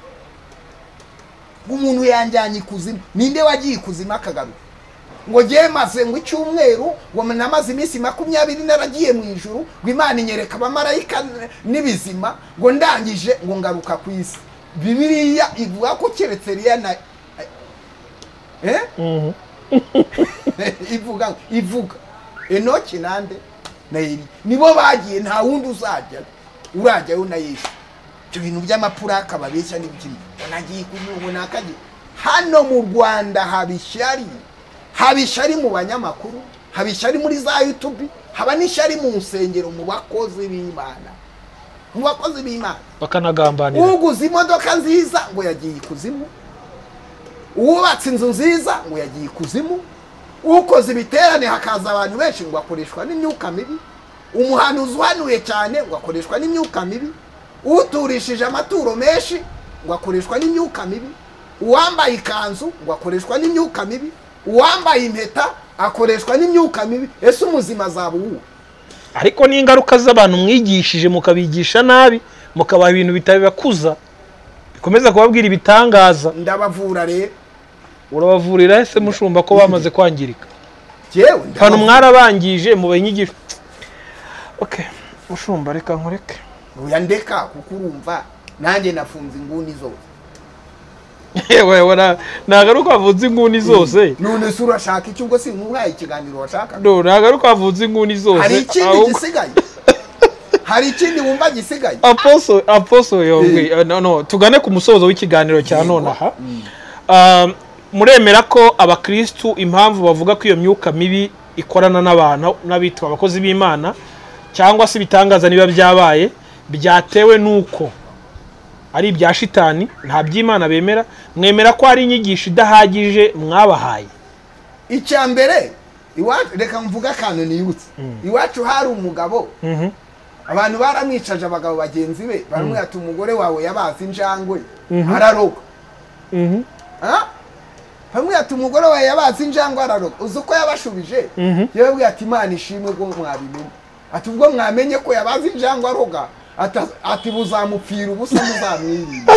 Umuntu yanjanye ikuzimu. Ninde wagiye ikuzimu akagaruka? Ngo je maze ngo icyumweru ngo namaze iminsi makumyabiri naragiye mu ijuru ngo Imana inyereka abamarayika n'ibizima ngo ndangije ngo ngaruka ku isi. Bibiliya ivuga ko keretse riya na eh mhm ivuga ivuga Enoki nande na Eli nibo bagiye nta wundi uzajya urajyayo na Yesu. Cyo bintu by'amapuraka babeshya n'ibikini nagiye kunyugo nakaje hano mu Rwanda habishyari habishyari mu banyamakuru habishyari muri za YouTube haba n'ishyari mu nsengero mu bakozi b'Imana mu bakozi b'Imana bakanagambanira. Uguze imodoka nziza ngo yagiye ikuzimu, uwubatse inzu nziza ngo yagiye ikuzimu, ukoze ibiterane hakaza abantu benshi ngo akoreshwa n'imyuka mibi, umuhanuzi uhanuye cyane ngo akoreshwa n'imyuka mibi, uturishije amaturo menshi ngo akoreshwa n'imyuka mibi, uwambaye ikanzu ngo akoreshwa n'imyuka mibi, uwambaye impeta akoreshwa n'imyuka mibi. Ese umuzima zabo uwo? Ariko ni ingaruka z'abantu mwigishije mukabigisha nabi mukabaha ibintu bitabibakuza bikomeza kubabwira ibitangaza. Ndabavura rero. Urabavurira ese mushumba ko bamaze kwangirika? Jewe hano mwarabangije mu banyigisho. Okay, mushumba reka nkoreke. Uyandeka kuko urumva nanjye nafunze inguni zose. Yewe wara nagaruka avuze inguni zose. None sura shaka icyo ubwo si nkuhaye ikiganiro washaka. No nagaruka avuze inguni zose. Hari ikindi gisigaye. Hari ikindi wumva gisigaye. Apostle apostle yongwe no no tugane ku musozo w'ikiganiro cya none aha. Um muremera ko abakristu impamvu bavuga ko iyo myuka mibi ikorana n'abantu n'abitwa abakozi b'Imana cyangwa se bitangaza niba byabaye byatewe nuko ari ibya shitani nta by'Imana bemera, mwemera ko ari inyigisho idahagije mwabahaye? Icya mbere iwacu reka mvuga kantu niyibutse. Iwacu hari umugabo mhm abantu baramwicaje abagabo bagenzi be baramwe ati umugore wawe yabaze injangwe araroga. mhm ha bamwe ati umugore wawe yabaze injangwe araroga. Uzuko yabashubije yewe ati Imana ishimwe ngo mwabimenye. Ati ubwo mwamenye ko yabaze injangwe aroga ati buzamupfira ubusa muzamwirinde.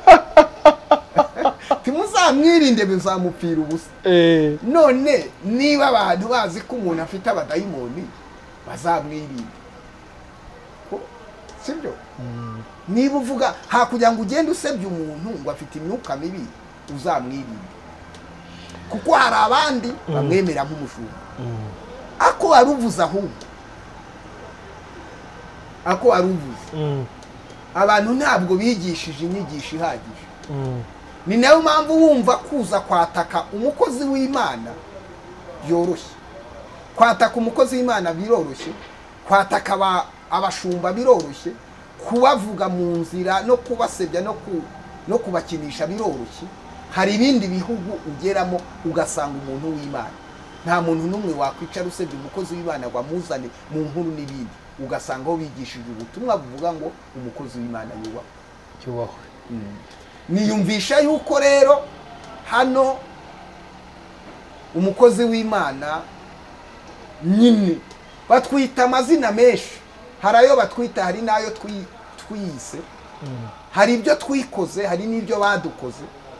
Timuzamwirinde bizamupfira ubusa. Eh None niba abantu bazi ko umuntu afite abadayimoni bazamwirinde. Ko sibyo? Niba uvuga ha kugira ngo ugende usebye umuntu ngo afite imyuka mibi uzamwirinde. Kuko hari abandi bamwemera nk'umushumba. Ako aruvuza ahubwo ako aruvuza abantu ntabwo bigishije inyigisho ihagije. Ni nayo mpamvu wumva kuza kwataka umukozi w'Imana yoroshye, kwataka umukozi w'Imana biroroshye, kwataka abashumba biroroshye, kubavuga mu nzira no kubasebya no ku no kubakinisha biroroshye. Hari ibindi bihugu ugeramo ugasanga umuntu w'Imana nta muntu numwe wakwicara usebye umukozi w'Imana ngo amuzane mu nkuru n'ibindi, ugasanga aho bigishije ubutumwa buvuga ngo umukozi w'Imana yubaho cyubahwe. Niyumvisha yuko rero hano umukozi w'Imana nyine batwita amazina menshi. Hari ayo batwita hari nayo twiyise, hari ibyo twikoze hari n'ibyo badukoze.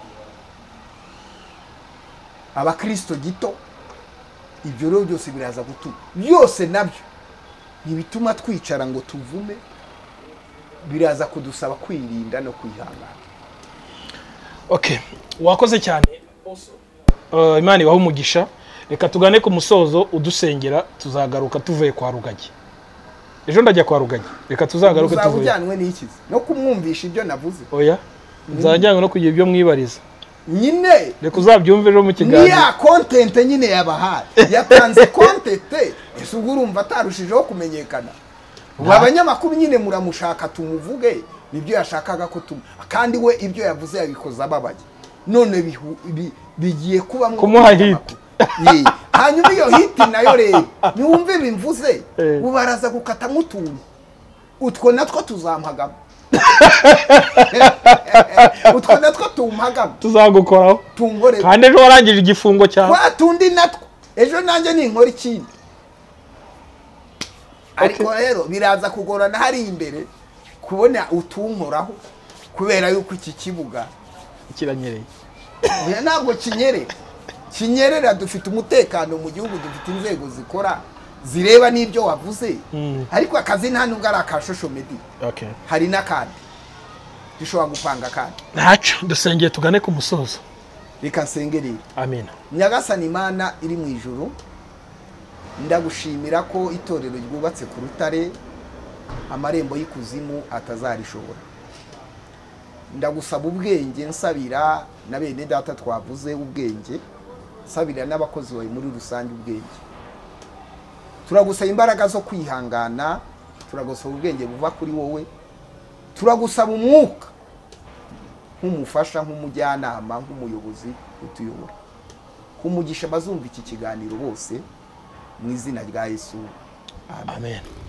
Abakristo gito ibyo rero byose biraza gutuma byose nabyo nibituma twicara ngo tuvume, biraza kudusaba kwirinda no kwihangana. Okay, wakoze cyane. Uh, Imana ibaho umugisha. Reka tugane ku musozo udusengera tuzagaruka tuvuye kwa Rugagi. Ejo ndajya kwa Rugagi. Reka tuzagaruka tuvuye. Uzabujyanwe n'ikizi no kumwumvisha ibyo navuze. Oya. Nzajyanwe no kugira ibyo mwibariza. Nyine reka uzabyumve ejo mu kiganiro. Niya content nyine yabahaye. Yatanze content. Ese urumva atarushijeho kumenyekana. abanyamakuru nyine muramushaka tumuvuge nibyo yashakaga ko tum kandi we ibyo yavuze yabikoze ababaye none bigiye kuba kumuha hit hanyuma iyo hit nayo rero niwumve bimvuze ubaraza gukata mutuntu utwo natwo tuzampagamo utwo natwo tumpagamo tuzagukoraho tungore kandi ejo warangije igifungo cyane kwa tundi natwo ejo nanjye ni inkora ikindi ariko rero biraza kugorana hari imbere kubona utunkoraho kubera yuko iki kibuga kiranyereye oya ntabwo kinyerera kinyerera dufite umutekano mu gihugu dufite inzego zikora zireba n'ibyo wavuze ariko akazi nta nubwo ari akashosho medi okay hari n'akandi dushobora gupanga kandi ntacyo dusengeye tugane ku musozo reka nsengerere amina nyagasani Imana iri mu ijuru ndagushimira ko itorero ryubatse ku rutare amarembo y'ikuzimu atazarishobora ndagusaba ubwenge nsabira na bene data twavuze ubwenge nsabira n'abakozi bawe muri rusange ubwenge turagusaba imbaraga zo kwihangana turagusaba ubwenge buva kuri wowe turagusaba umwuka nk'umufasha nk'umujyanama nk'umuyobozi utuyobora kumugisha bazumva iki kiganiro bose mu izina rya Yesu amen.